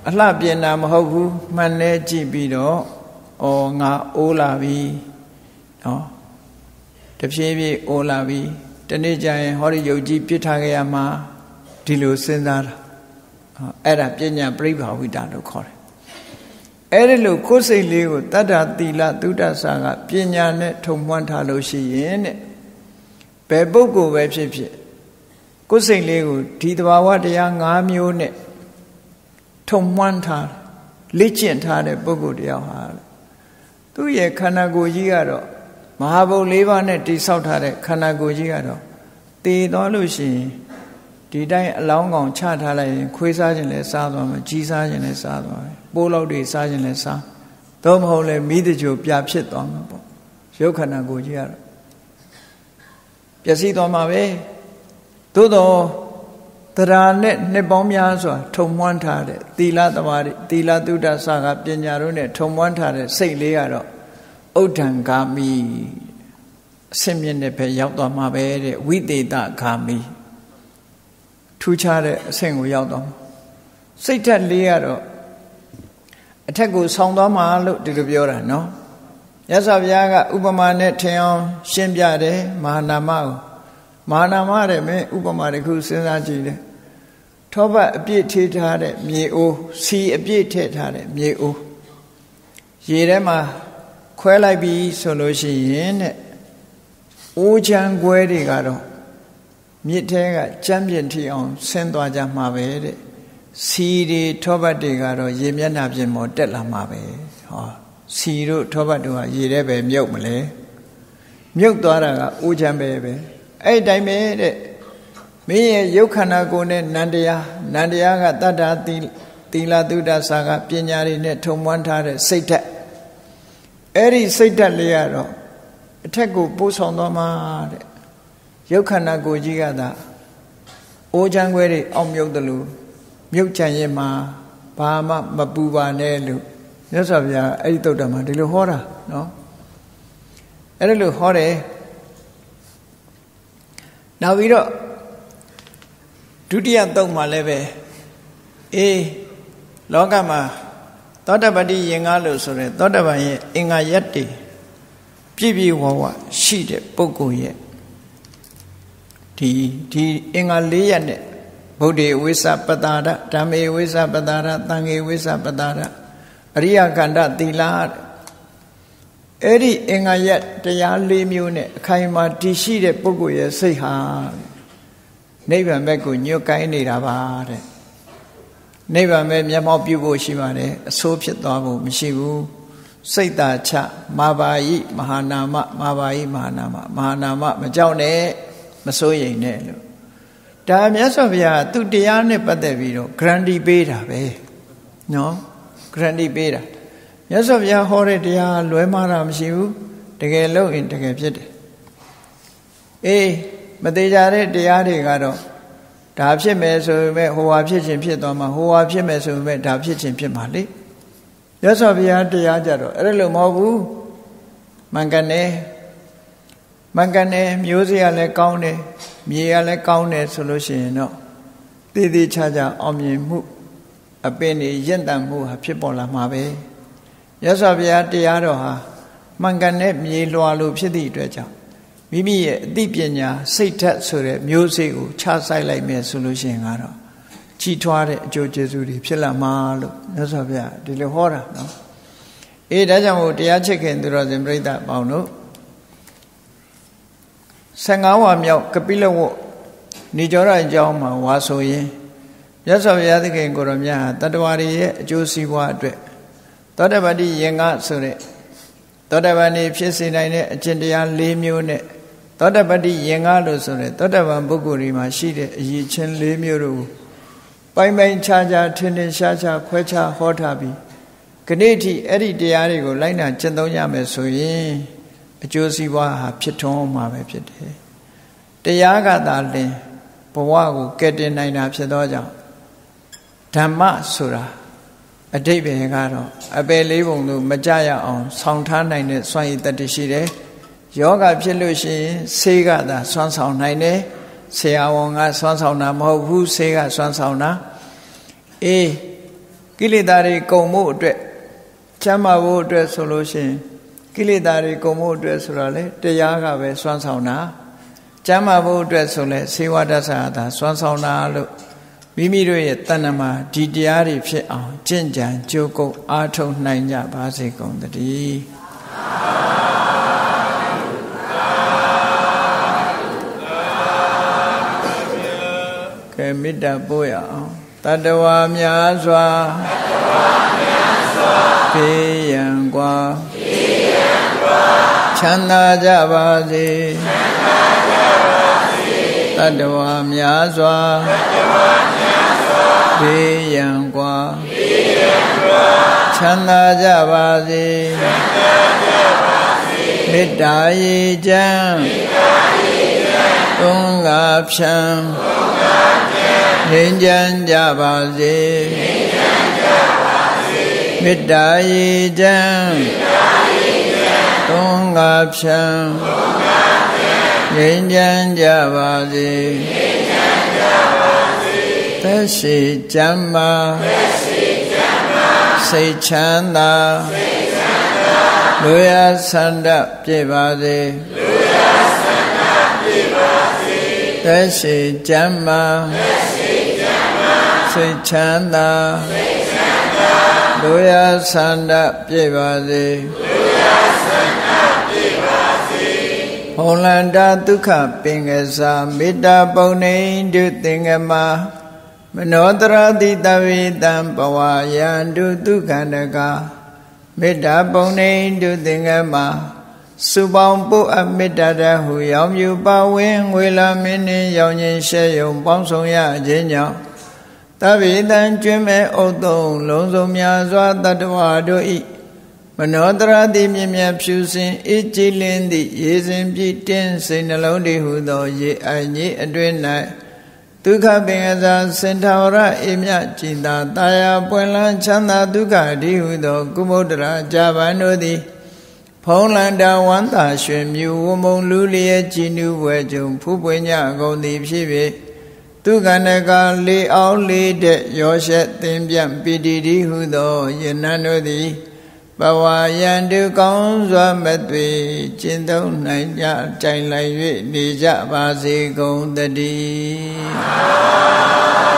အလှပြင်တာမဟုတ်ဘူးမှန်လဲကြည့်ပြီးတော့ဩငါအိုးလာပြီနော်တဖြည်းဖြည်းအိုးလာပြီတနေ့ကျရင်ဟောဒီယုတ်ကြီးပြစ်ထားခဲ့ရမှာဒီလိုစဉ်းစားတာအဲ့ဒါပညာပြိပ္ပါဝိတာလို့ခေါ်တယ်အဲ့ဒီလိုကိုယ်စိတ်လေးကိုတတ္တသီလသုဒ္ဓဆာကပညာနဲ့ထုံမွမ်းထားလို့ရှိရင်တဲ့ဘယ်ပုဂ္ဂိုလ်ပဲဖြစ်ဖြစ်ကိုယ်စိတ်လေးကိုဒီသဘာဝတရား၅မျိုးနဲ့ထုံမွမ်းထားလေ့ကျင့်ထားတဲ့ပုဂ္ဂိုလ်တရားဟာသူ့ရဲ့ခန္ဓာကိုယ်ကြီးကတော့မဟာဘုတ်၄ပါးနဲ့တိဆောက်ထားတဲ့ခန္ဓာကိုယ်ကြီးကတော့တည်သွားလို့ရှိရင်ဒီတိုင်းအလောင်းကောင်ချထားလိုက်ရင်ခွေးစားခြင်းလည်းစားသွားမယ်ကြီးစားခြင်းလည်းစားသွားမယ်ပိုးလောက်တွေစားခြင်းလည်းစားတော့မဟုတ်လဲမိတကြိုပြဖြစ်သွားမှာပေါ့ရုပ်ခန္ဓာကိုယ်ကြီးကတော့ပျက်စီးသွားမှာပဲသို့တော့တရားနဲ့နှစ်ပေါင်းများစွာထုံမွမ်းထားတဲ့သီလသမာဓိသီလသုဒ္ဓဆာကပညာတို့နဲ့ထုံမွမ်းထားတဲ့စိတ်လေးကတော့ဥဒ္ဒံဂါမိအစင်မြင့်တဲ့ဘက်ရောက်သွားမှာပဲတဲ့ဝိသေသဂါမိထူးခြားတဲ့အဆင့်ကိုရောက်သွားမှာစိတ်ဓာတ်လေးကတော့အထက်ကိုဆောင်းသွားမှာလို့ဒီလိုပြောတာနော်မြတ်စွာဘုရားကဥပမာနဲ့ထင်အောင်ရှင်းပြတယ်မဟာနာမကိုမဟာနာမတဲ့မင်းဥပမာတစ်ခုစဉ်းစားကြည့်တယ်ထောပတ်အပြည့်ထေးထားတဲ့မြေအိုးစီအပြည့်ထည့်ထားတဲ့မြေအိုးရေထဲမှာခွဲလိုက်ပြီဆိုလို့ရှိရင်တဲ့အိုးချမ်းခွဲတွေကတော့မြစ်ထဲကကြမ်းပြင်ထိအောင်ဆင်းသွားကြမှာပဲတဲ့စီတွေထောပတ်တွေကတော့ရေမျက်နှာပြင်ပေါ်တက်လာမှာပဲဟောစီတို့ထောပတ်တို့ကရေထဲပဲမြုပ်မလဲမြုပ်သွားတာကအိုးချမ်းပဲပဲအဲ့တိုင်းပဲတဲ့မင်းရဲ့ရုပ်ခန္ဓာကိုယ်နဲ့နန္တရားနန္တရားကတတ္တာသီလသုဒ္ဓဆာကပညာတွေနဲ့ထုံမွမ်းထားတဲ့စိတ်ဓာတ်အဲ့ဒီစိတ်ဓာတ်လေးကတော့အထက်ကိုပို့ဆောင်သွားမှာတဲ့ရုပ်ခန္ဓာကိုယ်ကြီးကသာအိုးချမ်းခွဲတွေအောက်မြုပ်တယ်လို့မြုပ်ချင်ရင်မှာဘာမှမပူပါနဲ့လို့မြတ်စွာဘုရားအဲ့ဒီသုတ္တမှာဒီလိုဟောတာနော်အဲ့ဒါလို့ဟောတယ်နောက်ပြီးတော့ဒုတိယသုတ်မှာလည်းပဲအေးလောကမှာသောတပတိယင်္ဂလို့ဆိုရဲသောတပန်ရဲ့အင်္ဂါရက်တွေပြည့်ပြည့်ဝဝရှိတဲ့ပုဂ္ဂိုလ်ရဲ့ဒီဒီအင်္ဂါ၄ရက်နဲ့ဗုဒ္ဓေဝိသပတာရဓမ္မေဝိသပတာရသံဃေဝိသပတာရအရိယခန္ဓသီလအဲ့ဒီအင်္ဂါရက်တရား၄မျိုးနဲ့အခိုင်အမာတည်ရှိတဲ့ပုဂ္ဂိုလ်ရဲ့စိတ်ဟာနိဗ္ဗာန်ဘက်ကိုညွတ်ကိုင်းနေတာပါတဲ့နိဗ္ဗာန်ပဲမျက်မှောက်ပြုဖို့ရှိပါတယ်အဆိုးဖြစ်သွားဖို့မရှိဘူးစိတ်သာချမာဘာယိမဟာနာမမာဘာယိမဟာနာမမဟာနာမမကြောက်နဲ့မစိုးရိမ်နဲ့လို့ဒါမြတ်စွာဘုရားသူတရားနဲ့ပတ်သက်ပြီးတော့ guarantee ပေးတာပဲနော် guarantee ပေးတာမြတ်စွာဘုရားဟောတဲ့တရားလွဲမှားတာမရှိဘူးတကယ်လို့ရင်တကယ်ဖြစ်တယ်အေးမသေးကြတဲ့တရားတွေကတော့ဒါဖြစ်မယ်ဆိုပေမဲ့ဟိုဟာဖြစ်ခြင်းဖြစ်သွားမှာဟိုဟာဖြစ်မယ်ဆိုပေမဲ့ဒါဖြစ်ခြင်းဖြစ်မှာလေမြတ်စွာဘုရားတရားကြတော့အဲ့လိုမဟုတ်ဘူးမှန်ကန်တယ်မှန်ကန်တယ်မျိုးစေ့ကလည်းကောင်းတယ်မြေကလည်းကောင်းတယ်ဆိုလို့ရှိရင်တော့တည်တည်ချာချာအောင်မြင်မှုအပင်တွေရင့်တန်မှုဟာဖြစ်ပေါ်လာမှာပဲမြတ်စွာဘုရားတရားတော်ဟာမှန်ကန်တဲ့မြေလွှာလို့ဖြစ်သည့်အတွက်ကြောင့်မိမိရဲ့အသိပညာစိတ်ဓာတ်ဆိုတဲ့မျိုးစေ့ကိုချဆိုင်လိုက်မယ်ဆိုလို့ရှိရင်ကတော့ကြီးထွားတဲ့အကျိုးကျေးဇူးတွေဖြစ်လာမှာလို့မြတ်စွာဘုရားဒီလိုဟောတာနော်အေးဒါကြောင့်မို့တရားချစ်ခင်သူတော်စင်ပြိဿပေါင်းတို့ဆယ်ငါးဝါမြောက်ကပိလဝတ်ဏိကြောရအကြောင်းမှာဝါဆိုရင်မြတ်စွာဘုရားသခင်ကိုရောမြတ်ဟာတတ္တဝါတွေရဲ့အကျိုးစီးပွားအတွက်သောတပတိယင်္ဂဆိုတဲ့သောတပန်နေဖြစ်စေနိုင်တဲ့အကျင့်တရား၄မျိုးနဲ့သောတပတိယင်္ဂလို့ဆိုတဲ့သောတပန်ပုဂ္ဂိုလ်တွေမှာရှိတဲ့အရည်ချင်း၄မျိုးတို့ပိုင်ပိုင်ခြားခြားထင်ထင်ရှားရှားခွဲခြားဟောထားပြီးခဏိထိအဲ့ဒီတရားတွေကိုလိုက်နာကျင့်သုံးရမယ်ဆိုရင်အကျိုးစီးပွားဟာဖြစ်ထွန်းမှာပဲဖြစ်တယ်တရားကသာလင်ဘဝကိုကယ်တင်နိုင်တာဖြစ်သောကြောင့်ဓမ္မဆိုတာအဓိပ္ပာယ်ကတော့အပယ်လေးပုံလို့မကြရအောင်ဆောင်းထားနိုင်တဲ့စွမ်းရည်တတ္တိရှိတယ်ယောဂဖြစ်လို့ရှိရင်ဆေးကသာစွမ်းဆောင်နိုင်တယ်ဆရာဝန်ကစွမ်းဆောင်တာမဟုတ်ဘူးဆေးကစွမ်းဆောင်တာအေးကိလေသာတွေကုန်မှုအတွက်ချမ်းသာဖို့အတွက်ဆိုလို့ရှိရင်ကိလေသာတွေကုန်မှုအတွက်ဆိုတော့လေတရားကပဲစွမ်းဆောင်တာချမ်းသာဖို့အတွက်ဆိုလဲစေဝဒသသာစွမ်းဆောင်တာလို့မိမိတို့ရဲ့တဏ္ဍမှာဒီတရားတွေဖြစ်အောင်ကျင့်ကြံကြိုးကုပ်အားထုတ်နိုင်ကြပါစေကုန်သတည်းကဲမေတ္တာပို့ရအောင်တတဝါများစွာဖေးရန်กว่าချမ်းသာကြပါစေတတဝါများစွာဖေးရန်กว่าချမ်းသာကြပါစေမေတ္တာရေချမ်းသုံးငါဖြံငြိမ်းချမ်းကြပါစေမေတ္တာရေချမ်းသုံးငါဖြံငြိမ်းချမ်းကြပါစေသက်ရှိချမ်းသာစိတ်ချမ်းသာလူရဆန္ဒပြည့်ပါစေသက်ရှိချမ်းသာစိတ်ချမ်းသာလူရဆန္ဒပြည့်ပါစေဟောလန္တာဒုက္ခပင်ကစားမေတ္တာပုံနေတုသင်္ကမမနောတရတိတဝိတံဘဝယံတုဒုက္ခန္တကမေတ္တာပုံနေတုသင်္ကမစုပေါင်းပုအမေတ္တာတဟုရောင်မြူပါဝင်းငွေလာမင်းနှင့်ရောင်ခြင်းရှဲယုံပေါင်းဆောင်ရခြင်းကြောင့်တဗိတံကျွမ်းမဲ့ဥသုံးလုံးစုံများစွာတတ္တဝါတို့ဤမနောတရတိမြင်မြတ်ဖြူစင်အေးကြည်လင်းသည့်ရေစင်ပြည့်တင်းစိတ်နှလုံးတည်ဟုသောရေအိုင်ကြီးအတွင်၌ဒုက္ခပင်ကစားစင်ထာဝရအေမြကြည်သာတာယာပွင့်လန်းချမ်းသာဒုက္ခဒီဟုသောကုမုဒ္ဒရာဇာဗန်တို့သည်ဖုံးလန္တာဝန္တာရွှင်မြူဝမုံလူလျက်ကြည်နူးဝဲကြုံဖူးပွင့်ကြကုန်သည်ဖြစ်၍ဒုက္ခနကလေအောင်လေးတဲ့ရောရှက်သင်ပြန့်ပိတိတိဟုသောယနံတို့သည်ဘဝယံတုကောင်းစွာမသွေကျင့်သုံးနိုင်ကြကြိုင်လိုက်၍နေကြပါစေကုန်သတည်း